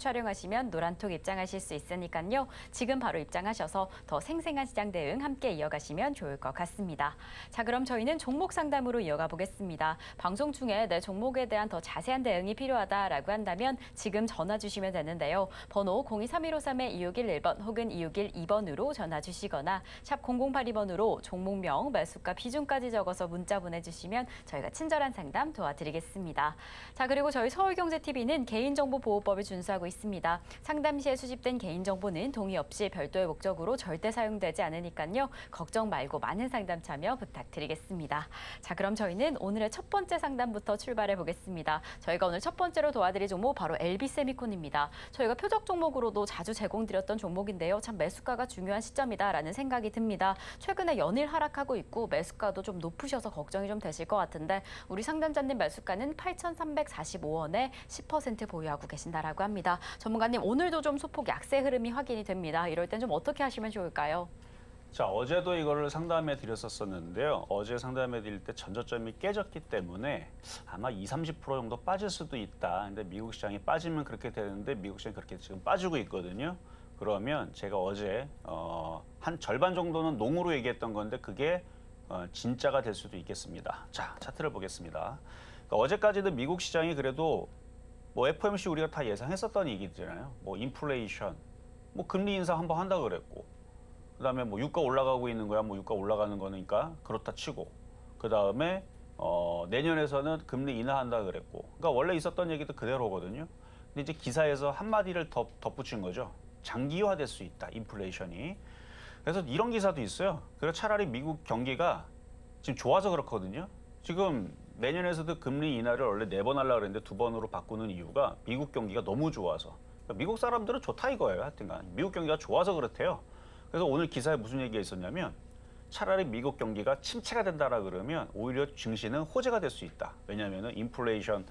촬영하시면 노란톡 입장하실 수 있으니까요. 지금 바로 입장하셔서 더 생생한 시장 대응 함께 이어가시면 좋을 것 같습니다. 자, 그럼 저희는 종목 상담으로 이어가 보겠습니다. 방송 중에 내 종목에 대한 더 자세한 대응이 필요하다라고 한다면 지금 전화 주시면 되는데요. 번호 공이 삼일오삼 이육일일 번 혹은 이육일이 번으로 전화 주시거나 샵 공공팔이 번으로 종목명, 매수가, 비중까지 적어서 문자 보내주시면 저희가 친절한 상담 도와드리겠습니다. 자, 그리고 저희 서울경제티비는 개인정보보호법을 준수하고 있습니다. 상담 시에 수집된 개인정보는 동의 없이 별도의 목적으로 절대 사용되지 않으니까요. 걱정 말고 많은 상담 참여 부탁드리겠습니다. 자, 그럼 저희는 오늘의 첫 번째 상담부터 출발해 보겠습니다. 저희가 오늘 첫 번째로 도와드릴 종목 바로 엘비세미콘입니다. 저희가 표적 종목으로도 자주 제공드렸던 종목인데요. 참 매수가가 중요한 시점이다라는 생각이 듭니다. 최근에 연일 하락하고 있고 매수가도 좀 높으셔서 걱정이 좀 되실 것 같은데 우리 상담자님 매수가는 팔천삼백사십오 원에 십 퍼센트 보유하고 계신다라고 합니다. 전문가님, 오늘도 좀 소폭 약세 흐름이 확인이 됩니다. 이럴 땐 좀 어떻게 하시면 좋을까요? 자, 어제도 이거를 상담해 드렸었는데요. 어제 상담해 드릴 때 전저점이 깨졌기 때문에 아마 이십, 삼십 퍼센트 정도 빠질 수도 있다. 근데 미국 시장이 빠지면 그렇게 되는데 미국 시장이 그렇게 지금 빠지고 있거든요. 그러면 제가 어제 어, 한 절반 정도는 농으로 얘기했던 건데 그게 어, 진짜가 될 수도 있겠습니다. 자, 차트를 보겠습니다. 그러니까 어제까지도 미국 시장이 그래도 뭐 에프오엠씨 우리가 다 예상했었던 얘기잖아요. 뭐 인플레이션, 뭐 금리 인상 한번 한다 그랬고, 그다음에 뭐 유가 올라가고 있는 거야, 뭐 유가 올라가는 거니까 그렇다 치고, 그다음에 어, 내년에서는 금리 인하한다 그랬고, 그러니까 원래 있었던 얘기도 그대로거든요. 근데 이제 기사에서 한 마디를 더 덧붙인 거죠. 장기화될 수 있다, 인플레이션이. 그래서 이런 기사도 있어요. 그래서 차라리 미국 경기가 지금 좋아서 그렇거든요. 지금 내년에서도 금리 인하를 원래 네 번 하려고 그랬는데 두 번으로 바꾸는 이유가 미국 경기가 너무 좋아서. 그러니까 미국 사람들은 좋다 이거예요. 하여튼간 미국 경기가 좋아서 그렇대요. 그래서 오늘 기사에 무슨 얘기가 있었냐면 차라리 미국 경기가 침체가 된다라 그러면 오히려 증시는 호재가 될 수 있다. 왜냐하면은 인플레이션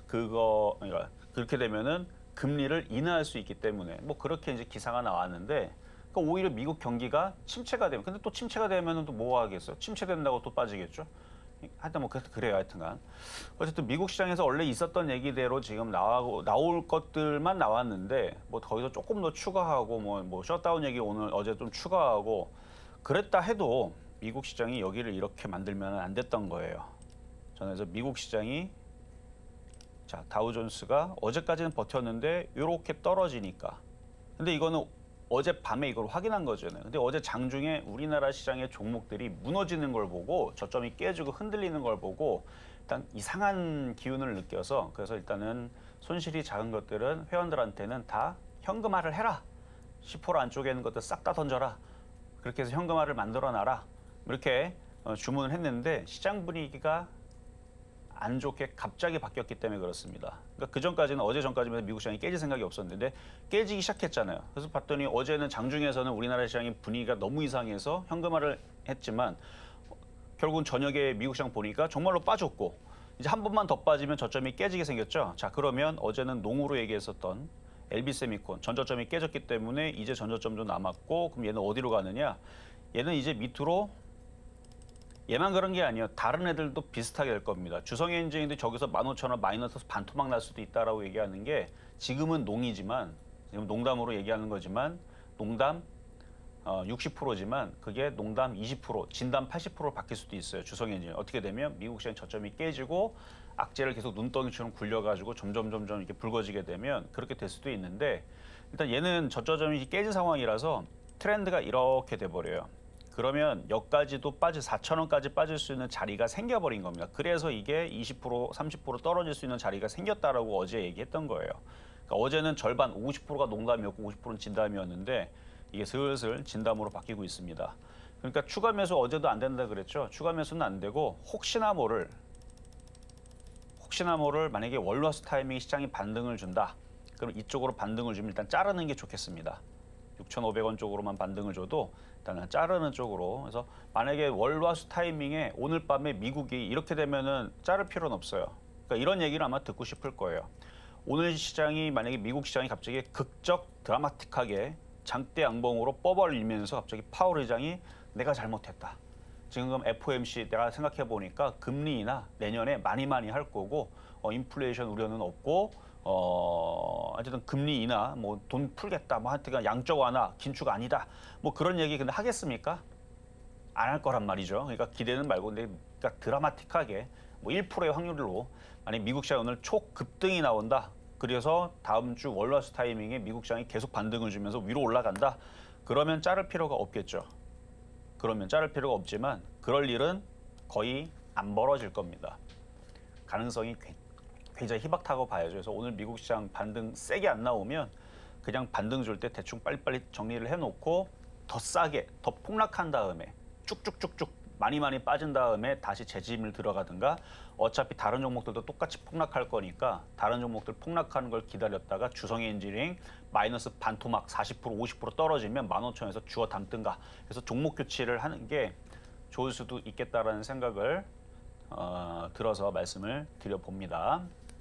그거 그러니까 그렇게 되면은 금리를 인하할 수 있기 때문에 뭐 그렇게 이제 기사가 나왔는데, 그러니까 오히려 미국 경기가 침체가 되면, 근데 또 침체가 되면은 또 뭐 하겠어요? 침체된다고 또 빠지겠죠? 하여튼 뭐 그래요. 하여튼간 어쨌든 미국 시장에서 원래 있었던 얘기대로 지금 나오고 나올 것들만 나왔는데 뭐 거기서 조금 더 추가하고 뭐 뭐 셧다운 얘기 오늘 어제 좀 추가하고 그랬다 해도 미국 시장이 여기를 이렇게 만들면 안 됐던 거예요. 저는 그래서 미국 시장이 자 다우존스가 어제까지는 버텼는데 이렇게 떨어지니까, 근데 이거는 어제 밤에 이걸 확인한 거잖아요. 근데 어제 장중에 우리나라 시장의 종목들이 무너지는 걸 보고 저점이 깨지고 흔들리는 걸 보고 일단 이상한 기운을 느껴서, 그래서 일단은 손실이 작은 것들은 회원들한테는 다 현금화를 해라. 십 퍼센트 안쪽에 있는 것들 싹 다 던져라. 그렇게 해서 현금화를 만들어놔라. 이렇게 주문을 했는데 시장 분위기가 안 좋게 갑자기 바뀌었기 때문에 그렇습니다. 그러니까 그 전까지는 어제 전까지만 미국 시장이 깨질 생각이 없었는데 깨지기 시작했잖아요. 그래서 봤더니 어제는 장중에서는 우리나라 시장의 분위기가 너무 이상해서 현금화를 했지만 결국은 저녁에 미국 시장 보니까 정말로 빠졌고, 이제 한 번만 더 빠지면 저점이 깨지게 생겼죠. 자, 그러면 어제는 농으로 얘기했었던 엘비세미콘 전저점이 깨졌기 때문에 이제 전저점도 남았고, 그럼 얘는 어디로 가느냐? 얘는 이제 밑으로, 얘만 그런 게 아니에요. 다른 애들도 비슷하게 될 겁니다. 주성엔진도 저기서 만 오천 원 마이너스 반토막 날 수도 있다라고 얘기하는 게, 지금은 농이지만, 지금 농담으로 얘기하는 거지만 농담 어, 육십 퍼센트지만 그게 농담 이십 퍼센트, 진담 팔십 퍼센트로 바뀔 수도 있어요. 주성엔진 어떻게 되면 미국 시장 저점이 깨지고 악재를 계속 눈덩이처럼 굴려가지고 점점 점점 이렇게 붉어지게 되면 그렇게 될 수도 있는데, 일단 얘는 저점이 깨진 상황이라서 트렌드가 이렇게 돼버려요. 그러면 여기까지도 빠질 사천 원까지 빠질 수 있는 자리가 생겨버린 겁니다. 그래서 이게 이십 퍼센트, 삼십 퍼센트 떨어질 수 있는 자리가 생겼다라고 어제 얘기했던 거예요. 그러니까 어제는 절반 오십 퍼센트가 농담이었고 오십 퍼센트는 진담이었는데 이게 슬슬 진담으로 바뀌고 있습니다. 그러니까 추가 매수 어제도 안 된다 그랬죠. 추가 매수는 안 되고 혹시나 모를 혹시나 모를 만약에 월화수 타이밍 시장이 반등을 준다. 그럼 이쪽으로 반등을 주면 일단 자르는 게 좋겠습니다. 육천오백 원 쪽으로만 반등을 줘도 일단은 자르는 쪽으로. 그래서 만약에 월화수 타이밍에 오늘 밤에 미국이 이렇게 되면은 자를 필요는 없어요. 그러니까 이런 얘기를 아마 듣고 싶을 거예요. 오늘 시장이 만약에 미국 시장이 갑자기 극적 드라마틱하게 장대 양봉으로 뻗어올리면서 갑자기 파월 의장이 내가 잘못했다. 지금 에프오엠씨 내가 생각해 보니까 금리 인하 내년에 많이 많이 할 거고 어, 인플레이션 우려는 없고 어, 어쨌든 금리 인하, 뭐 돈 풀겠다, 뭐 하여튼 양적 완화, 긴축 아니다, 뭐 그런 얘기 근데 하겠습니까? 안 할 거란 말이죠. 그러니까 기대는 말고, 근데 그러니까 드라마틱하게 뭐 일 퍼센트의 확률로 만약 미국 시장 오늘 초급등이 나온다. 그래서 다음 주 월화수 타이밍에 미국 시장이 계속 반등을 주면서 위로 올라간다. 그러면 자를 필요가 없겠죠. 그러면 자를 필요가 없지만 그럴 일은 거의 안 벌어질 겁니다. 가능성이 굉장히 희박하다고 봐야죠. 그래서 오늘 미국 시장 반등 세게 안 나오면 그냥 반등 줄 때 대충 빨리빨리 정리를 해놓고 더 싸게, 더 폭락한 다음에 쭉쭉쭉쭉 많이 많이 빠진 다음에 다시 재짐을 들어가든가 어차피 다른 종목들도 똑같이 폭락할 거니까 다른 종목들 폭락하는 걸 기다렸다가 주성 엔지니어링 마이너스 반토막 사십 퍼센트, 오십 퍼센트 떨어지면 만 오천 원에서 주워 담든가 그래서 종목 교체를 하는 게 좋을 수도 있겠다라는 생각을 어, 들어서 말씀을 드려봅니다.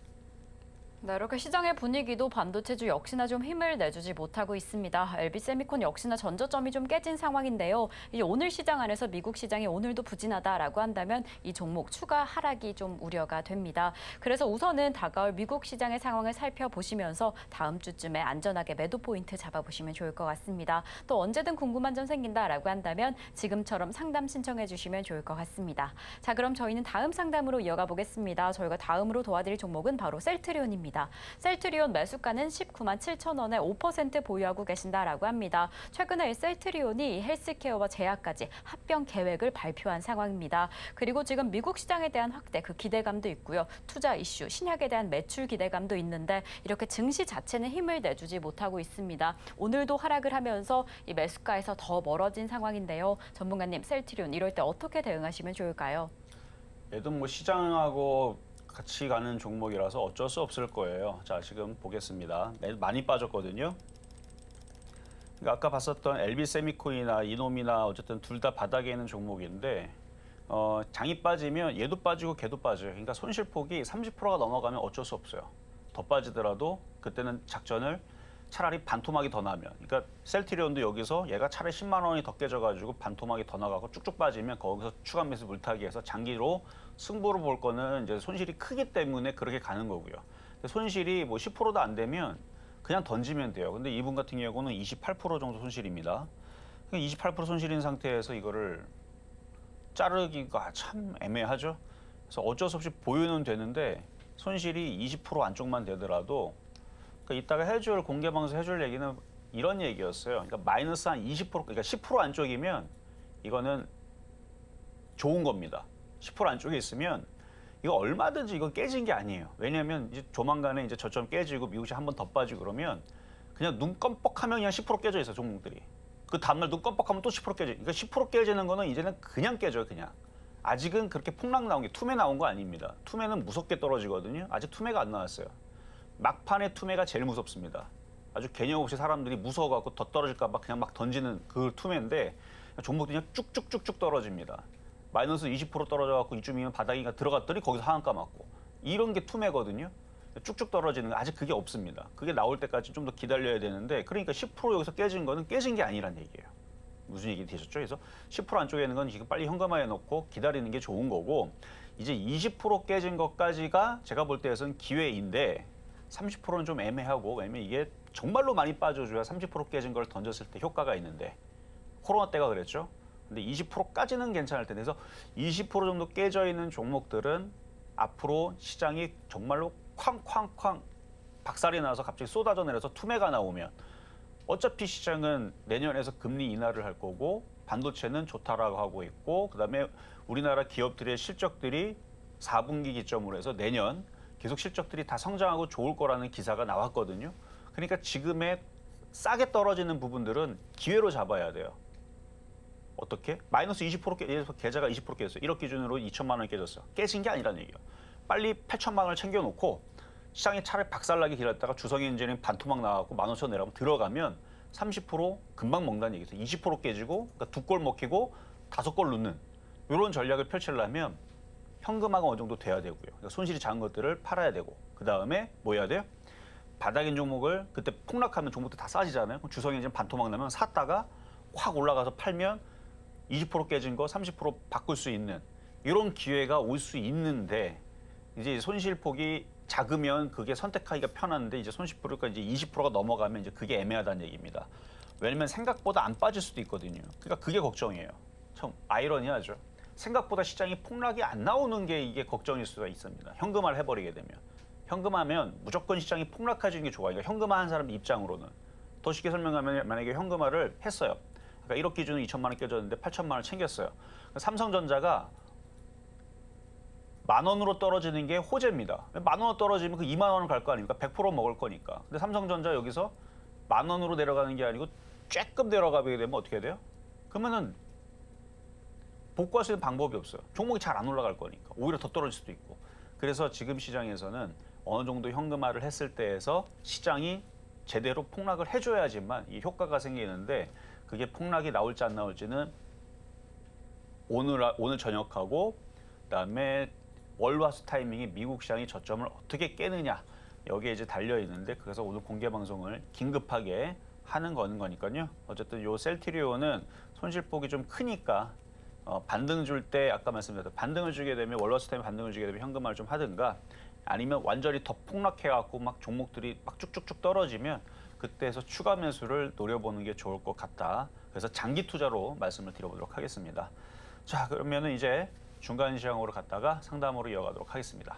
네, 이렇게 시장의 분위기도 반도체주 역시나 좀 힘을 내주지 못하고 있습니다. 엘비세미콘 역시나 전저점이 좀 깨진 상황인데요. 이제 오늘 시장 안에서 미국 시장이 오늘도 부진하다라고 한다면 이 종목 추가 하락이 좀 우려가 됩니다. 그래서 우선은 다가올 미국 시장의 상황을 살펴보시면서 다음 주쯤에 안전하게 매도 포인트 잡아보시면 좋을 것 같습니다. 또 언제든 궁금한 점 생긴다라고 한다면 지금처럼 상담 신청해 주시면 좋을 것 같습니다. 자, 그럼 저희는 다음 상담으로 이어가 보겠습니다. 저희가 다음으로 도와드릴 종목은 바로 셀트리온입니다. 셀트리온 매수가는 십구만 칠천 원에 오 퍼센트 보유하고 계신다라고 합니다. 최근에 이 셀트리온이 헬스케어와 제약까지 합병 계획을 발표한 상황입니다. 그리고 지금 미국 시장에 대한 확대, 그 기대감도 있고요. 투자 이슈, 신약에 대한 매출 기대감도 있는데 이렇게 증시 자체는 힘을 내주지 못하고 있습니다. 오늘도 하락을 하면서 이 매수가에서 더 멀어진 상황인데요. 전문가님, 셀트리온 이럴 때 어떻게 대응하시면 좋을까요? 얘도 뭐 시장하고 같이 가는 종목이라서 어쩔 수 없을 거예요. 자, 지금 보겠습니다. 많이 빠졌거든요. 그러니까 아까 봤었던 엘비세미콘이나 이놈이나 어쨌든 둘 다 바닥에 있는 종목인데 어, 장이 빠지면 얘도 빠지고 걔도 빠져요. 그러니까 손실폭이 삼십 퍼센트가 넘어가면 어쩔 수 없어요. 더 빠지더라도 그때는 작전을 차라리 반토막이 더 나면, 그러니까 셀트리온도 여기서 얘가 차라리 십만 원이 더 깨져가지고 반토막이 더 나가고 쭉쭉 빠지면 거기서 추가 매수 물타기 해서 장기로 승부를 볼 거는 이제 손실이 크기 때문에 그렇게 가는 거고요. 근데 손실이 뭐 십 퍼센트도 안 되면 그냥 던지면 돼요. 근데 이분 같은 경우는 이십팔 퍼센트 정도 손실입니다. 이십팔 퍼센트 손실인 상태에서 이거를 자르기가 참 애매하죠. 그래서 어쩔 수 없이 보유는 되는데 손실이 이십 퍼센트 안쪽만 되더라도 그러니까 이따가 해줄 공개 방송 해줄 얘기는 이런 얘기였어요. 그러니까 마이너스 한 이십 퍼센트, 그러니까 십 퍼센트 안쪽이면 이거는 좋은 겁니다. 십 퍼센트 안쪽에 있으면 이거 얼마든지 이건 깨진 게 아니에요. 왜냐하면 이제 조만간에 이제 저점 깨지고 미국시 한 번 더 빠지고 그러면 그냥 눈 껌뻑하면 그냥 십 퍼센트 깨져 있어 종목들이. 그 다음날 눈 껌뻑하면 또 십 퍼센트 깨져. 그러니까 십 퍼센트 깨지는 거는 이제는 그냥 깨져요, 그냥. 아직은 그렇게 폭락 나온 게 투매 나온 거 아닙니다. 투매는 무섭게 떨어지거든요. 아직 투매가 안 나왔어요. 막판에 투매가 제일 무섭습니다. 아주 개념 없이 사람들이 무서워갖고 더 떨어질까 봐 그냥 막 던지는 그 투매인데 종목들이 그냥 쭉쭉쭉쭉 떨어집니다. 마이너스 이십 퍼센트 떨어져갖고 이쯤이면 바닥이가 들어갔더니 거기서 하한가 맞고 이런 게 투매거든요. 쭉쭉 떨어지는 거 아직 그게 없습니다. 그게 나올 때까지 좀 더 기다려야 되는데 그러니까 십 퍼센트 여기서 깨진 거는 깨진 게 아니란 얘기예요. 무슨 얘기 되셨죠? 그래서 십 퍼센트 안쪽에 있는 건 지금 빨리 현금화해 놓고 기다리는 게 좋은 거고 이제 이십 퍼센트 깨진 것까지가 제가 볼 때에서는 기회인데 삼십 퍼센트는 좀 애매하고 왜냐면 이게 정말로 많이 빠져줘야 삼십 퍼센트 깨진 걸 던졌을 때 효과가 있는데 코로나 때가 그랬죠. 근데 이십 퍼센트까지는 괜찮을 텐데 그래서 이십 퍼센트 정도 깨져 있는 종목들은 앞으로 시장이 정말로 쾅쾅쾅 박살이 나서 갑자기 쏟아져 내려서 투매가 나오면 어차피 시장은 내년에서 금리 인하를 할 거고 반도체는 좋다라고 하고 있고 그다음에 우리나라 기업들의 실적들이 사 분기 기점으로 해서 내년 계속 실적들이 다 성장하고 좋을 거라는 기사가 나왔거든요. 그러니까 지금의 싸게 떨어지는 부분들은 기회로 잡아야 돼요. 어떻게? 마이너스 이십 퍼센트 깨, 계좌가 이십 퍼센트 깨졌어요. 일억 기준으로 이천만 원이 깨졌어요. 깨진 게 아니라는 얘기예요. 빨리 팔천만 원을 챙겨놓고 시장이 차라리 박살나게 기다렸다가 주성엔지니어링 반토막 나가고 만 오천 원 내려가면 들어가면 삼십 퍼센트 금방 먹는다는 얘기죠. 이십 퍼센트 깨지고 그러니까 두 골 먹히고 다섯 골 넣는 이런 전략을 펼치려면 현금화가 어느 정도 돼야 되고요. 그러니까 손실이 작은 것들을 팔아야 되고 그 다음에 뭐 해야 돼요? 바닥인 종목을 그때 폭락하면 종목들 다 싸지잖아요. 그럼 주성엔지니어링 반토막 나면 샀다가 확 올라가서 팔면 이십 퍼센트 깨진 거 삼십 퍼센트 바꿀 수 있는 이런 기회가 올 수 있는데 이제 손실폭이 작으면 그게 선택하기가 편한데 이제 손 십 퍼센트가 이제 이십 퍼센트가 넘어가면 이제 그게 애매하다는 얘기입니다. 왜냐면 생각보다 안 빠질 수도 있거든요. 그러니까 그게 걱정이에요. 참 아이러니하죠. 생각보다 시장이 폭락이 안 나오는 게 이게 걱정일 수가 있습니다. 현금화를 해버리게 되면. 현금화하면 무조건 시장이 폭락해지는 게 좋아요. 그러니까 현금화한 사람 입장으로는. 더 쉽게 설명하면 만약에 현금화를 했어요. 그러니까 일억 기준으로 이천만 원 깨졌는데 팔천만 원 챙겼어요. 삼성전자가 만 원으로 떨어지는 게 호재입니다. 만 원으로 떨어지면 그 이만 원을 갈 거 아닙니까? 백 퍼센트 먹을 거니까. 근데 삼성전자 여기서 만 원으로 내려가는 게 아니고 쬐끔 내려가게 되면 어떻게 돼요? 그러면은 복구할 수 있는 방법이 없어요. 종목이 잘 안 올라갈 거니까. 오히려 더 떨어질 수도 있고. 그래서 지금 시장에서는 어느 정도 현금화를 했을 때에서 시장이 제대로 폭락을 해줘야지만 이 효과가 생기는데 그게 폭락이 나올지 안 나올지는 오늘, 오늘 저녁하고 그다음에 월화수 타이밍에 미국 시장이 저점을 어떻게 깨느냐 여기에 이제 달려 있는데 그래서 오늘 공개 방송을 긴급하게 하는 거는 거니까요. 어쨌든 요 셀트리온은 손실폭이 좀 크니까 어, 반등 줄 때 아까 말씀드렸던 반등을 주게 되면 월화수 타이밍 반등을 주게 되면 현금화를 좀 하든가 아니면 완전히 더 폭락해갖고 막 종목들이 막 쭉쭉쭉 떨어지면 그때에서 추가 매수를 노려보는 게 좋을 것 같다. 그래서 장기 투자로 말씀을 드려보도록 하겠습니다. 자, 그러면은 이제 중간 시장으로 갔다가 상담으로 이어가도록 하겠습니다.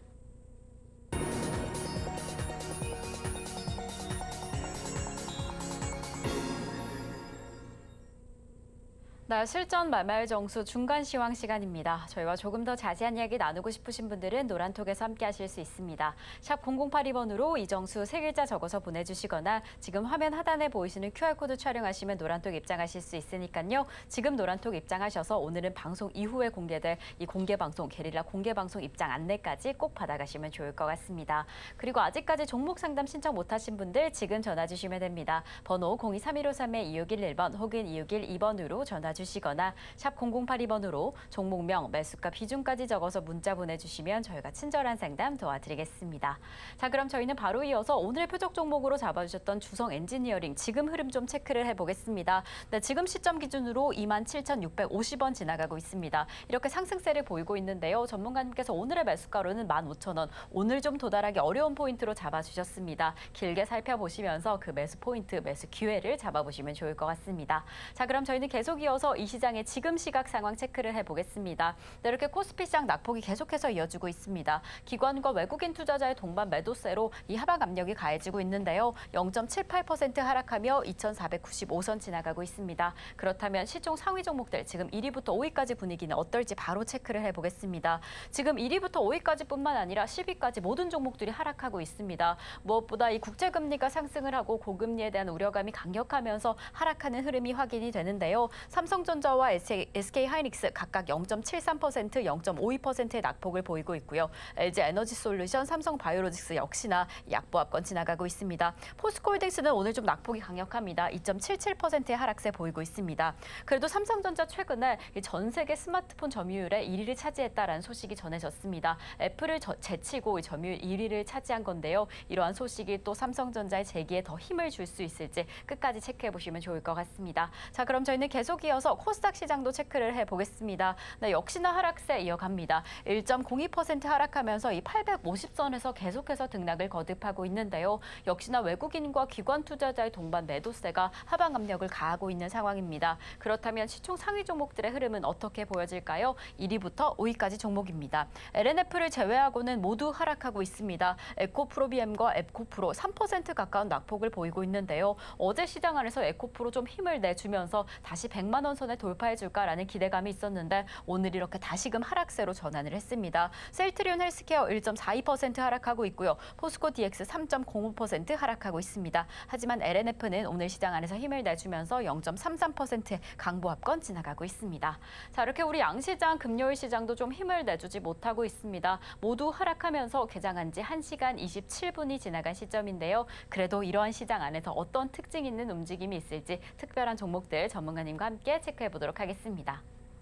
네, 실전 말말 정수 중간 시황 시간입니다. 저희와 조금 더 자세한 이야기 나누고 싶으신 분들은 노란톡에서 함께 하실 수 있습니다. 샵 공공팔이 번으로 이정수 세 글자 적어서 보내주시거나 지금 화면 하단에 보이시는 큐알코드 촬영하시면 노란톡 입장하실 수 있으니까요. 지금 노란톡 입장하셔서 오늘은 방송 이후에 공개될 이 공개 방송, 게릴라 공개 방송 입장 안내까지 꼭 받아가시면 좋을 것 같습니다. 그리고 아직까지 종목 상담 신청 못하신 분들 지금 전화 주시면 됩니다. 번호 공이 삼일오삼 이육일일 번 혹은 이육일이 번으로 전화 주시거나 샵 공공팔이 번으로 종목명, 매수가 비중까지 적어서 문자 보내주시면 저희가 친절한 상담 도와드리겠습니다. 자, 그럼 저희는 바로 이어서 오늘의 표적 종목으로 잡아주셨던 주성 엔지니어링 지금 흐름 좀 체크를 해보겠습니다. 네, 지금 시점 기준으로 이만 칠천육백오십 원 지나가고 있습니다. 이렇게 상승세를 보이고 있는데요. 전문가님께서 오늘의 매수가로는 만 오천 원, 오늘 좀 도달하기 어려운 포인트로 잡아주셨습니다. 길게 살펴보시면서 그 매수 포인트, 매수 기회를 잡아보시면 좋을 것 같습니다. 자, 그럼 저희는 계속 이어서 이 시장의 지금 시각 상황 체크를 해보겠습니다. 네, 이렇게 코스피 시장 낙폭이 계속해서 이어지고 있습니다. 기관과 외국인 투자자의 동반 매도세로 이 하방 압력이 가해지고 있는데요. 영 점 칠팔 퍼센트 하락하며 이천사백구십오 선 지나가고 있습니다. 그렇다면 시총 상위 종목들 지금 일 위부터 오 위까지 분위기는 어떨지 바로 체크를 해보겠습니다. 지금 일 위부터 오 위까지뿐만 아니라 십 위까지 모든 종목들이 하락하고 있습니다. 무엇보다 이 국제금리가 상승을 하고 고금리에 대한 우려감이 강력하면서 하락하는 흐름이 확인이 되는데요. 삼성전자와 에스케이하이닉스 각각 영 점 칠삼 퍼센트, 영 점 오이 퍼센트의 낙폭을 보이고 있고요. 엘지에너지솔루션, 삼성바이오로직스 역시나 약보합권 지나가고 있습니다. 포스코홀딩스는 오늘 좀 낙폭이 강력합니다. 이 점 칠칠 퍼센트의 하락세 보이고 있습니다. 그래도 삼성전자 최근에 전 세계 스마트폰 점유율의 일 위를 차지했다라는 소식이 전해졌습니다. 애플을 저, 제치고 점유율 일 위를 차지한 건데요. 이러한 소식이 또 삼성전자의 재기에 더 힘을 줄 수 있을지 끝까지 체크해 보시면 좋을 것 같습니다. 자, 그럼 저희는 계속 이어서 코스닥 시장도 체크를 해보겠습니다. 네, 역시나 하락세 이어갑니다. 일 점 공이 퍼센트 하락하면서 이 팔백오십 선에서 계속해서 등락을 거듭하고 있는데요. 역시나 외국인과 기관 투자자의 동반 매도세가 하방 압력을 가하고 있는 상황입니다. 그렇다면 시총 상위 종목들의 흐름은 어떻게 보여질까요? 일 위부터 오 위까지 종목입니다. 엘엔에프를 제외하고는 모두 하락하고 있습니다. 에코프로비엠과 앱코프로 삼 퍼센트 가까운 낙폭을 보이고 있는데요. 어제 시장 안에서 에코프로 좀 힘을 내주면서 다시 백만 원 선에 돌파해줄까라는 기대감이 있었는데 오늘 이렇게 다시금 하락세로 전환을 했습니다. 셀트리온 헬스케어 일 점 사이 퍼센트 하락하고 있고요. 포스코 디엑스 삼 점 공오 퍼센트 하락하고 있습니다. 하지만 엘엔에프는 오늘 시장 안에서 힘을 내주면서 영 점 삼삼 퍼센트 강보합권 지나가고 있습니다. 자, 이렇게 우리 양시장, 금요일 시장도 좀 힘을 내주지 못하고 있습니다. 모두 하락하면서 개장한 지 한 시간 이십칠 분이 지나간 시점인데요. 그래도 이러한 시장 안에서 어떤 특징 있는 움직임이 있을지 특별한 종목들 전문가님과 함께 체크해 보도록 하겠습니다.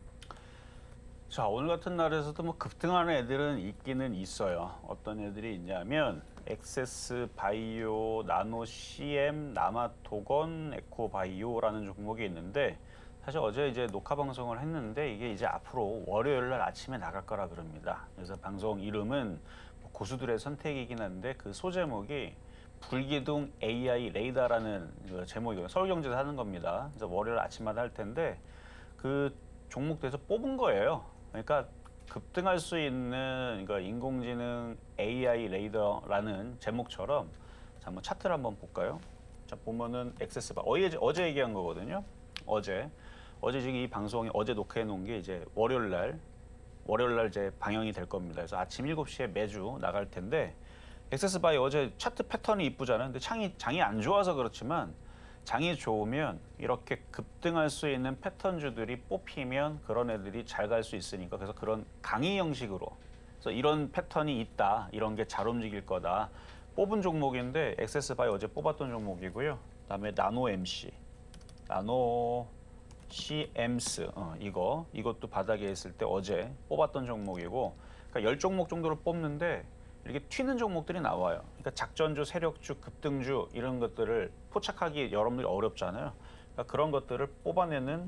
자, 오늘 같은 날에서도 뭐 급등하는 애들은 있기는 있어요. 어떤 애들이 있냐면 엑세스 바이오, 나노 씨엠, 나마토건, 에코바이오라는 종목이 있는데 사실 어제 이제 녹화 방송을 했는데 이게 이제 앞으로 월요일 날 아침에 나갈 거라 그럽니다. 그래서 방송 이름은 고수들의 선택이긴 한데 그 소제목이 불기둥 에이아이 레이더라는 그 제목이거든요. 서울경제에서 하는 겁니다. 그래서 월요일 아침마다 할 텐데 그 종목대에서 뽑은 거예요. 그러니까 급등할 수 있는 그러니까 인공지능 에이아이 레이더라는 제목처럼 자, 한번 차트를 한번 볼까요? 자, 보면은 액세스바 어제 어제 얘기한 거거든요. 어제 어제 지금 이 방송이 어제 녹화해 놓은 게 이제 월요일 날 월요일 날 이제 방영이 될 겁니다. 그래서 아침 일곱 시에 매주 나갈 텐데 액세스바이 어제 차트 패턴이 이쁘잖아요. 근데 장이 장이 안 좋아서 그렇지만 장이 좋으면 이렇게 급등할 수 있는 패턴주들이 뽑히면 그런 애들이 잘 갈 수 있으니까 그래서 그런 강의 형식으로 그래서 이런 패턴이 있다. 이런 게 잘 움직일 거다. 뽑은 종목인데 액세스바이 어제 뽑았던 종목이고요. 그다음에 나노 엠씨, 나노 씨엠스 어, 이거 이것도 바닥에 있을 때 어제 뽑았던 종목이고 그러니까 열 종목 정도를 뽑는데 이렇게 튀는 종목들이 나와요. 그러니까 작전주, 세력주, 급등주 이런 것들을 포착하기 여러분들이 어렵잖아요. 그러니까 그런 것들을 뽑아내는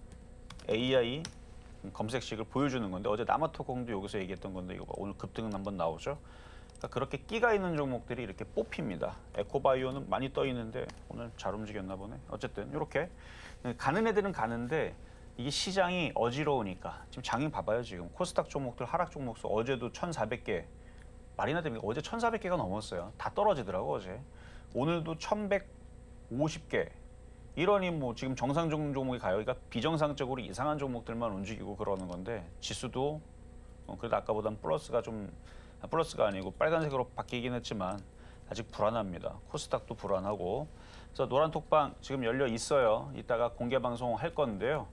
에이아이 검색식을 보여주는 건데 어제 나마토공도 여기서 얘기했던 건데 이거 오늘 급등은 한번 나오죠. 그러니까 그렇게 끼가 있는 종목들이 이렇게 뽑힙니다. 에코바이오는 많이 떠 있는데 오늘 잘 움직였나 보네. 어쨌든 이렇게 가는 애들은 가는데 이게 시장이 어지러우니까 지금 장이 봐봐요. 지금 코스닥 종목들 하락 종목수 어제도 천사백 개 말이나 됩니까? 어제 천사백 개가 넘었어요. 다 떨어지더라고 어제. 오늘도 천백오십 개. 이러니 뭐 지금 정상 종목이 가요. 그러니까 비정상적으로 이상한 종목들만 움직이고 그러는 건데 지수도 어, 그래도 아까보단 플러스가 좀 플러스가 아니고 빨간색으로 바뀌긴 했지만 아직 불안합니다. 코스닥도 불안하고. 그래서 노란톡방 지금 열려 있어요. 이따가 공개 방송 할 건데요.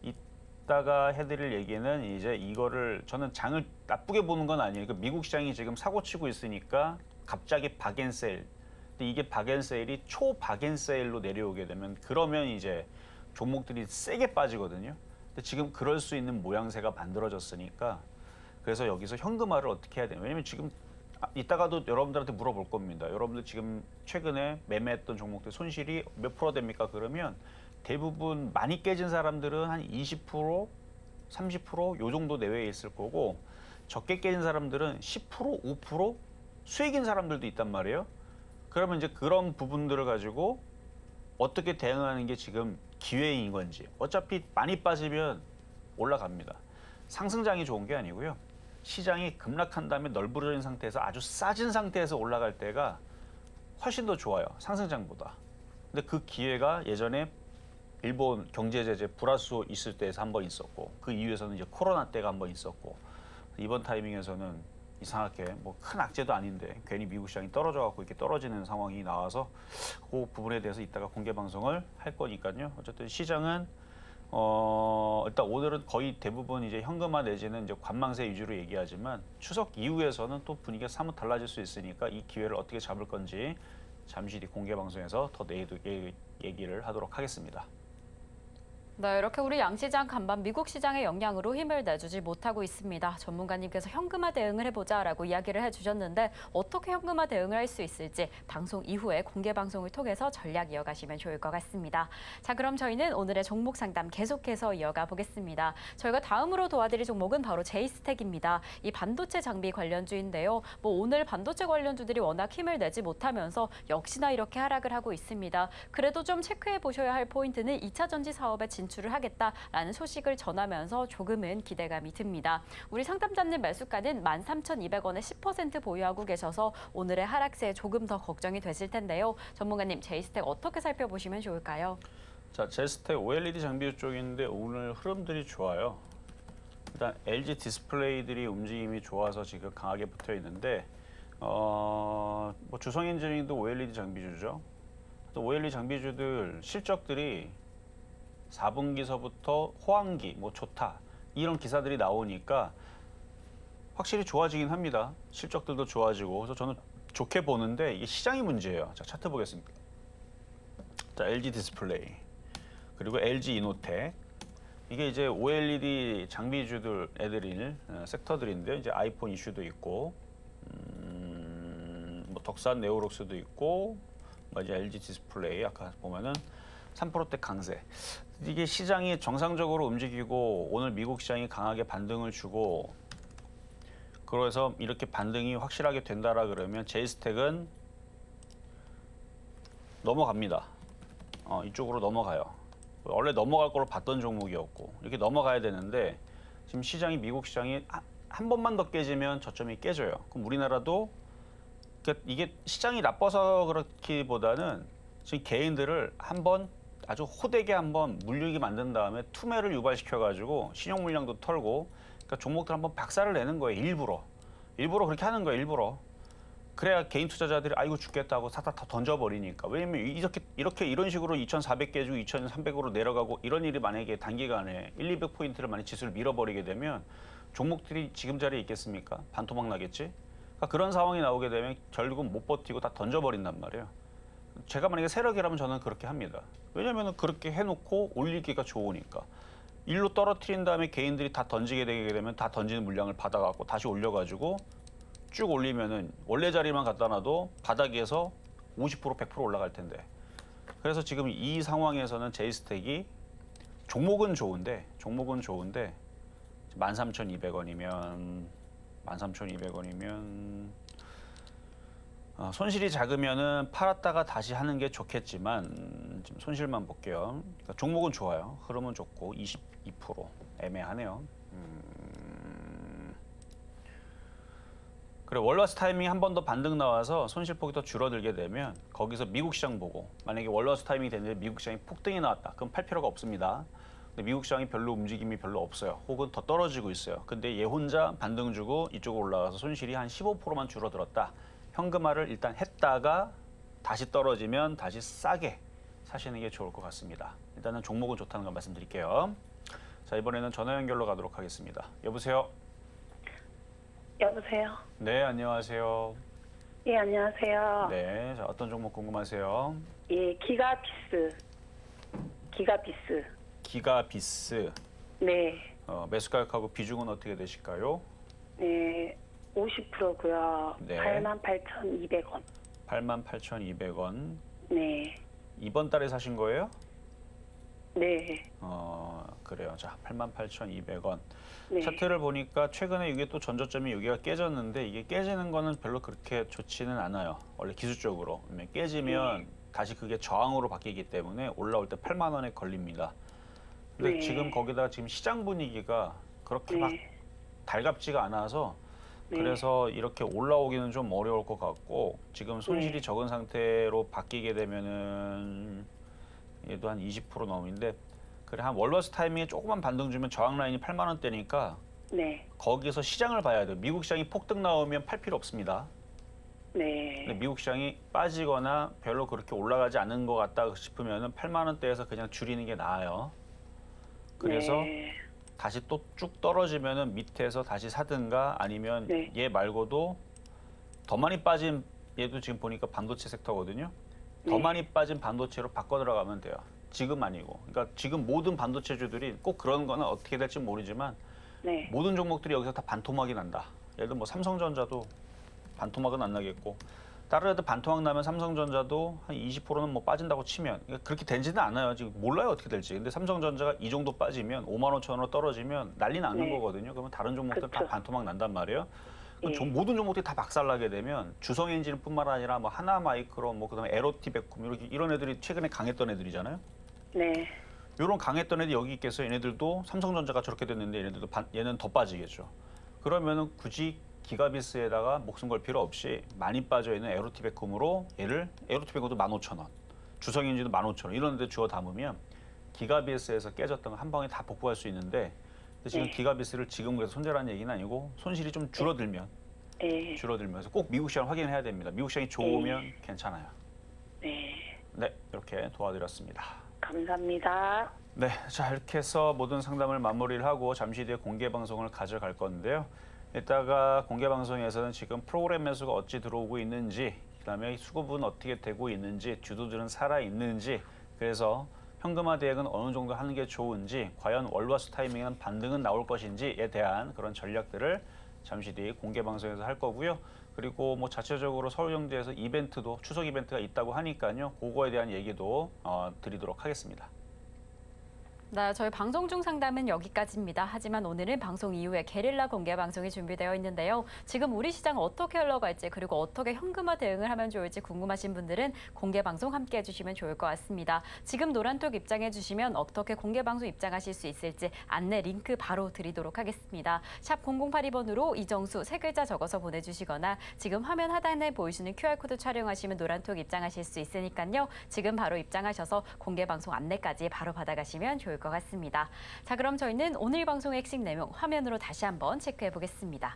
이따가 해드릴 얘기는 이제 이거를 저는 장을 나쁘게 보는 건 아니에요. 그러니까 미국 시장이 지금 사고치고 있으니까 갑자기 박앤세일. 근데 이게 박앤세일이 초박앤세일로 내려오게 되면 그러면 이제 종목들이 세게 빠지거든요. 근데 지금 그럴 수 있는 모양새가 만들어졌으니까 그래서 여기서 현금화를 어떻게 해야 되냐. 왜냐면 지금 이따가도 여러분들한테 물어볼 겁니다. 여러분들 지금 최근에 매매했던 종목들 손실이 몇 프로 됩니까? 그러면 대부분 많이 깨진 사람들은 한 이십 퍼센트, 삼십 퍼센트 요 정도 내외에 있을 거고 적게 깨진 사람들은 십 퍼센트, 오 퍼센트 수익인 사람들도 있단 말이에요. 그러면 이제 그런 부분들을 가지고 어떻게 대응하는 게 지금 기회인 건지. 어차피 많이 빠지면 올라갑니다. 상승장이 좋은 게 아니고요. 시장이 급락한 다음에 널브러진 상태에서 아주 싸진 상태에서 올라갈 때가 훨씬 더 좋아요. 상승장보다. 근데 그 기회가 예전에 일본 경제 제재 불화수 있을 때에서 한 번 있었고 그 이후에서는 이제 코로나 때가 한 번 있었고 이번 타이밍에서는 이상하게 뭐 큰 악재도 아닌데 괜히 미국 시장이 떨어져 갖고 이렇게 떨어지는 상황이 나와서 그 부분에 대해서 이따가 공개 방송을 할 거니까요. 어쨌든 시장은 어 일단 오늘은 거의 대부분 이제 현금화 내지는 이제 관망세 위주로 얘기하지만 추석 이후에서는 또 분위기가 사뭇 달라질 수 있으니까 이 기회를 어떻게 잡을 건지 잠시 뒤 공개 방송에서 더 내일 얘기를 하도록 하겠습니다. 네, 이렇게 우리 양시장 간밤 미국 시장의 영향으로 힘을 내주지 못하고 있습니다. 전문가님께서 현금화 대응을 해보자라고 이야기를 해주셨는데 어떻게 현금화 대응을 할 수 있을지 방송 이후에 공개 방송을 통해서 전략 이어가시면 좋을 것 같습니다. 자, 그럼 저희는 오늘의 종목 상담 계속해서 이어가 보겠습니다. 저희가 다음으로 도와드릴 종목은 바로 제이스텍입니다. 이 반도체 장비 관련주인데요. 뭐 오늘 반도체 관련주들이 워낙 힘을 내지 못하면서 역시나 이렇게 하락을 하고 있습니다. 그래도 좀 체크해 보셔야 할 포인트는 이 차 전지 사업에 진 진출을 하겠다라는 소식을 전하면서 조금은 기대감이 듭니다. 우리 상담자님 매수가는 만 삼천이백 원에 십 퍼센트 보유하고 계셔서 오늘의 하락세에 조금 더 걱정이 되실 텐데요. 전문가님, 제이스텍 어떻게 살펴보시면 좋을까요? 자, 제이스텍 오엘이디 장비 쪽인데 오늘 흐름들이 좋아요. 일단 엘지 디스플레이들이 움직임이 좋아서 지금 강하게 붙어 있는데 어, 뭐 주성엔지니어링도 오엘이디 장비주죠. 또 오엘이디 장비주들 실적들이 사 분기서부터 호황기, 뭐 좋다 이런 기사들이 나오니까 확실히 좋아지긴 합니다. 실적들도 좋아지고 그래서 저는 좋게 보는데 이게 시장이 문제예요. 자, 차트 보겠습니다. 자, 엘지 디스플레이 그리고 엘지 이노텍 이게 이제 오엘이디 장비주들 애들인 어, 섹터들인데 이제 아이폰 이슈도 있고 음, 뭐 덕산 네오록스도 있고 뭐 이제 엘지 디스플레이 아까 보면은 삼 퍼센트대 강세. 이게 시장이 정상적으로 움직이고 오늘 미국 시장이 강하게 반등을 주고 그래서 이렇게 반등이 확실하게 된다라 그러면 제이스텍은 넘어갑니다. 어, 이쪽으로 넘어가요. 원래 넘어갈 걸로 봤던 종목이었고 이렇게 넘어가야 되는데 지금 시장이 미국 시장이 한 번만 더 깨지면 저점이 깨져요. 그럼 우리나라도 그러니까 이게 시장이 나빠서 그렇기보다는 지금 개인들을 한번 아주 호되게 한번 물리게 만든 다음에 투매를 유발시켜가지고 신용 물량도 털고 그러니까 종목들 한번 박살을 내는 거예요. 일부러. 일부러 그렇게 하는 거예요. 일부러. 그래야 개인 투자자들이 아이고 죽겠다고 사다 다 던져버리니까. 왜냐면 이렇게 이렇게 이런 식으로 이천사백 개 주고 이천삼백으로 내려가고 이런 일이 만약에 단기간에 일, 이백 포인트를 만약 지수를 밀어버리게 되면 종목들이 지금 자리에 있겠습니까? 반토막 나겠지? 그러니까 그런 상황이 나오게 되면 결국은 못 버티고 다 던져버린단 말이에요. 제가 만약에 세력이라면 저는 그렇게 합니다. 왜냐하면 그렇게 해놓고 올리기가 좋으니까. 일로 떨어뜨린 다음에 개인들이 다 던지게 되게 되면 다 던지는 물량을 받아갖고 다시 올려가지고 쭉 올리면은 원래 자리만 갖다 놔도 바닥에서 오십 퍼센트, 백 퍼센트 올라갈 텐데. 그래서 지금 이 상황에서는 제이스텍이 종목은 좋은데 종목은 좋은데 만 삼천이백 원이면 만 삼천이백 원이면 어, 손실이 작으면은 팔았다가 다시 하는 게 좋겠지만 지금 손실만 볼게요. 그러니까 종목은 좋아요. 흐름은 좋고 이십이 퍼센트 애매하네요. 음... 그래 월화수 타이밍이 한 번 더 반등 나와서 손실폭이 더 줄어들게 되면 거기서 미국 시장 보고 만약에 월화수 타이밍이 됐는데 미국 시장이 폭등이 나왔다. 그럼 팔 필요가 없습니다. 근데 미국 시장이 별로 움직임이 별로 없어요. 혹은 더 떨어지고 있어요. 근데 얘 혼자 반등 주고 이쪽으로 올라가서 손실이 한 십오 퍼센트만 줄어들었다. 현금화를 일단 했다가 다시 떨어지면 다시 싸게 사시는 게 좋을 것 같습니다. 일단은 종목은 좋다는 거 말씀드릴게요. 자, 이번에는 전화 연결로 가도록 하겠습니다. 여보세요? 여보세요? 네, 안녕하세요. 예, 안녕하세요. 네, 자, 어떤 종목 궁금하세요? 예, 기가비스. 기가비스. 기가비스. 네. 어, 매수 가격하고 비중은 어떻게 되실까요? 네, 오십 퍼센트고요. 네. 팔만 팔천이백 원. 팔만 팔천이백 원. 네. 이번 달에 사신 거예요? 네. 어, 그래요. 자, 팔만 팔천이백 원. 네. 차트를 보니까 최근에 이게 또 전저점이 여기가 깨졌는데 이게 깨지는 거는 별로 그렇게 좋지는 않아요. 원래 기술적으로. 깨지면 네. 다시 그게 저항으로 바뀌기 때문에 올라올 때 팔만 원에 걸립니다. 근데 네. 지금 거기다 지금 시장 분위기가 그렇게 네. 막 달갑지가 않아서 네. 그래서 이렇게 올라오기는 좀 어려울 것 같고 지금 손실이 네. 적은 상태로 바뀌게 되면은 얘도 한 이십 퍼센트 넘는데 그래 한 월화수 타이밍에 조그만 반등 주면 저항 라인이 팔만 원대니까 네. 거기서 시장을 봐야 돼요. 미국 시장이 폭등 나오면 팔 필요 없습니다. 네. 근데 미국 시장이 빠지거나 별로 그렇게 올라가지 않는 것 같다 싶으면은 팔만 원대에서 그냥 줄이는 게 나아요. 그래서 네. 다시 또 쭉 떨어지면은 밑에서 다시 사든가 아니면 네. 얘 말고도 더 많이 빠진 얘도 지금 보니까 반도체 섹터거든요. 더 네. 많이 빠진 반도체로 바꿔 들어가면 돼요. 지금 아니고. 그러니까 지금 모든 반도체주들이 꼭 그런 거는 어떻게 될지 모르지만 네. 모든 종목들이 여기서 다 반토막이 난다. 예를 들어 뭐 삼성전자도 반토막은 안 나겠고 다른 애들 반토막 나면 삼성전자도 한 이십 퍼센트는 뭐 빠진다고 치면 그러니까 그렇게 되지는 않아요. 지금 몰라요 어떻게 될지. 근데 삼성전자가 이 정도 빠지면 오만 오천 원으로 떨어지면 난리 나는 네. 거거든요. 그러면 다른 종목들 다 그쵸. 반토막 난단 말이에요. 그럼 예. 종- 모든 종목들이 다 박살나게 되면 주성엔진뿐만 아니라 뭐 하나마이크로 뭐 그다음에 에로티베콤 이렇게 이런 애들이 최근에 강했던 애들이잖아요. 네. 이런 강했던 애들이 여기 있겠어요. 얘네들도 삼성전자가 저렇게 됐는데 얘네들도 반, 얘는 더 빠지겠죠. 그러면은 굳이 기가비스에다가 목숨 걸 필요 없이 많이 빠져 있는 에로티베콤으로 얘를 에로티베콤도 만 오천 원, 주성엔진도 만 오천 원 이런 데 주워 담으면 기가비스에서 깨졌던 거 한 방에 다 복구할 수 있는데 근데 지금 네. 기가비스를 지금 그래서 손절하는 얘기는 아니고 손실이 좀 줄어들면 네. 줄어들면서 꼭 미국 시장 확인해야 됩니다. 미국 시장이 좋으면 괜찮아요. 네. 네, 이렇게 도와드렸습니다. 감사합니다. 네, 자 이렇게 해서 모든 상담을 마무리를 하고 잠시 뒤에 공개 방송을 가져갈 건데요. 이따가 공개 방송에서는 지금 프로그램 매수가 어찌 들어오고 있는지, 그다음에 수급은 어떻게 되고 있는지, 주도들은 살아 있는지, 그래서 현금화 대응은 어느 정도 하는 게 좋은지, 과연 월화수 타이밍은 반등은 나올 것인지에 대한 그런 전략들을 잠시 뒤에 공개 방송에서 할 거고요. 그리고 뭐 자체적으로 서울경제에서 이벤트도 추석 이벤트가 있다고 하니까요. 그거에 대한 얘기도 어, 드리도록 하겠습니다. 네, 저희 방송 중 상담은 여기까지입니다. 하지만 오늘은 방송 이후에 게릴라 공개 방송이 준비되어 있는데요. 지금 우리 시장 어떻게 흘러갈지 그리고 어떻게 현금화 대응을 하면 좋을지 궁금하신 분들은 공개 방송 함께 해주시면 좋을 것 같습니다. 지금 노란톡 입장해 주시면 어떻게 공개 방송 입장하실 수 있을지 안내 링크 바로 드리도록 하겠습니다. 샵 공공팔이 번으로 이정수 세 글자 적어서 보내주시거나 지금 화면 하단에 보이시는 큐알코드 촬영하시면 노란톡 입장하실 수 있으니까요. 지금 바로 입장하셔서 공개 방송 안내까지 바로 받아가시면 좋을 것 같습니다. 자, 그럼 저희는 오늘 방송의 핵심 내용 화면으로 다시 한번 체크해 보겠습니다.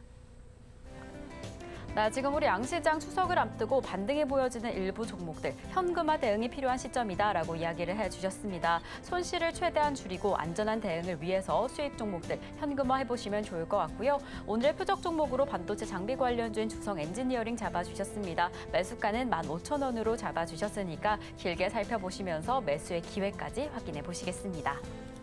네, 지금 우리 양시장 추석을 앞두고 반등이 보여지는 일부 종목들 현금화 대응이 필요한 시점이다라고 이야기를 해주셨습니다. 손실을 최대한 줄이고 안전한 대응을 위해서 수익 종목들 현금화 해보시면 좋을 것 같고요. 오늘의 표적 종목으로 반도체 장비 관련주인 주성 엔지니어링 잡아주셨습니다. 매수가는 만 오천 원으로 잡아주셨으니까 길게 살펴보시면서 매수의 기회까지 확인해 보시겠습니다.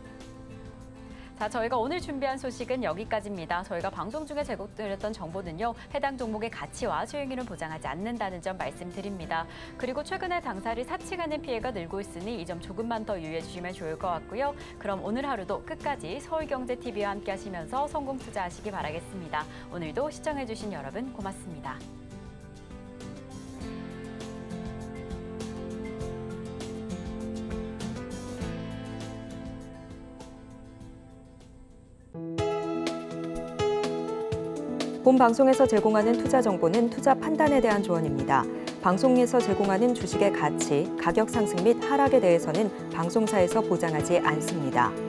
자, 저희가 오늘 준비한 소식은 여기까지입니다. 저희가 방송 중에 제공드렸던 정보는요, 해당 종목의 가치와 수익률을 보장하지 않는다는 점 말씀드립니다. 그리고 최근에 당사를 사칭하는 피해가 늘고 있으니 이 점 조금만 더 유의해 주시면 좋을 것 같고요. 그럼 오늘 하루도 끝까지 서울경제티비와 함께 하시면서 성공 투자하시기 바라겠습니다. 오늘도 시청해 주신 여러분 고맙습니다. 본 방송에서 제공하는 투자 정보는 투자 판단에 대한 조언입니다. 방송에서 제공하는 주식의 가치, 가격 상승 및 하락에 대해서는 방송사에서 보장하지 않습니다.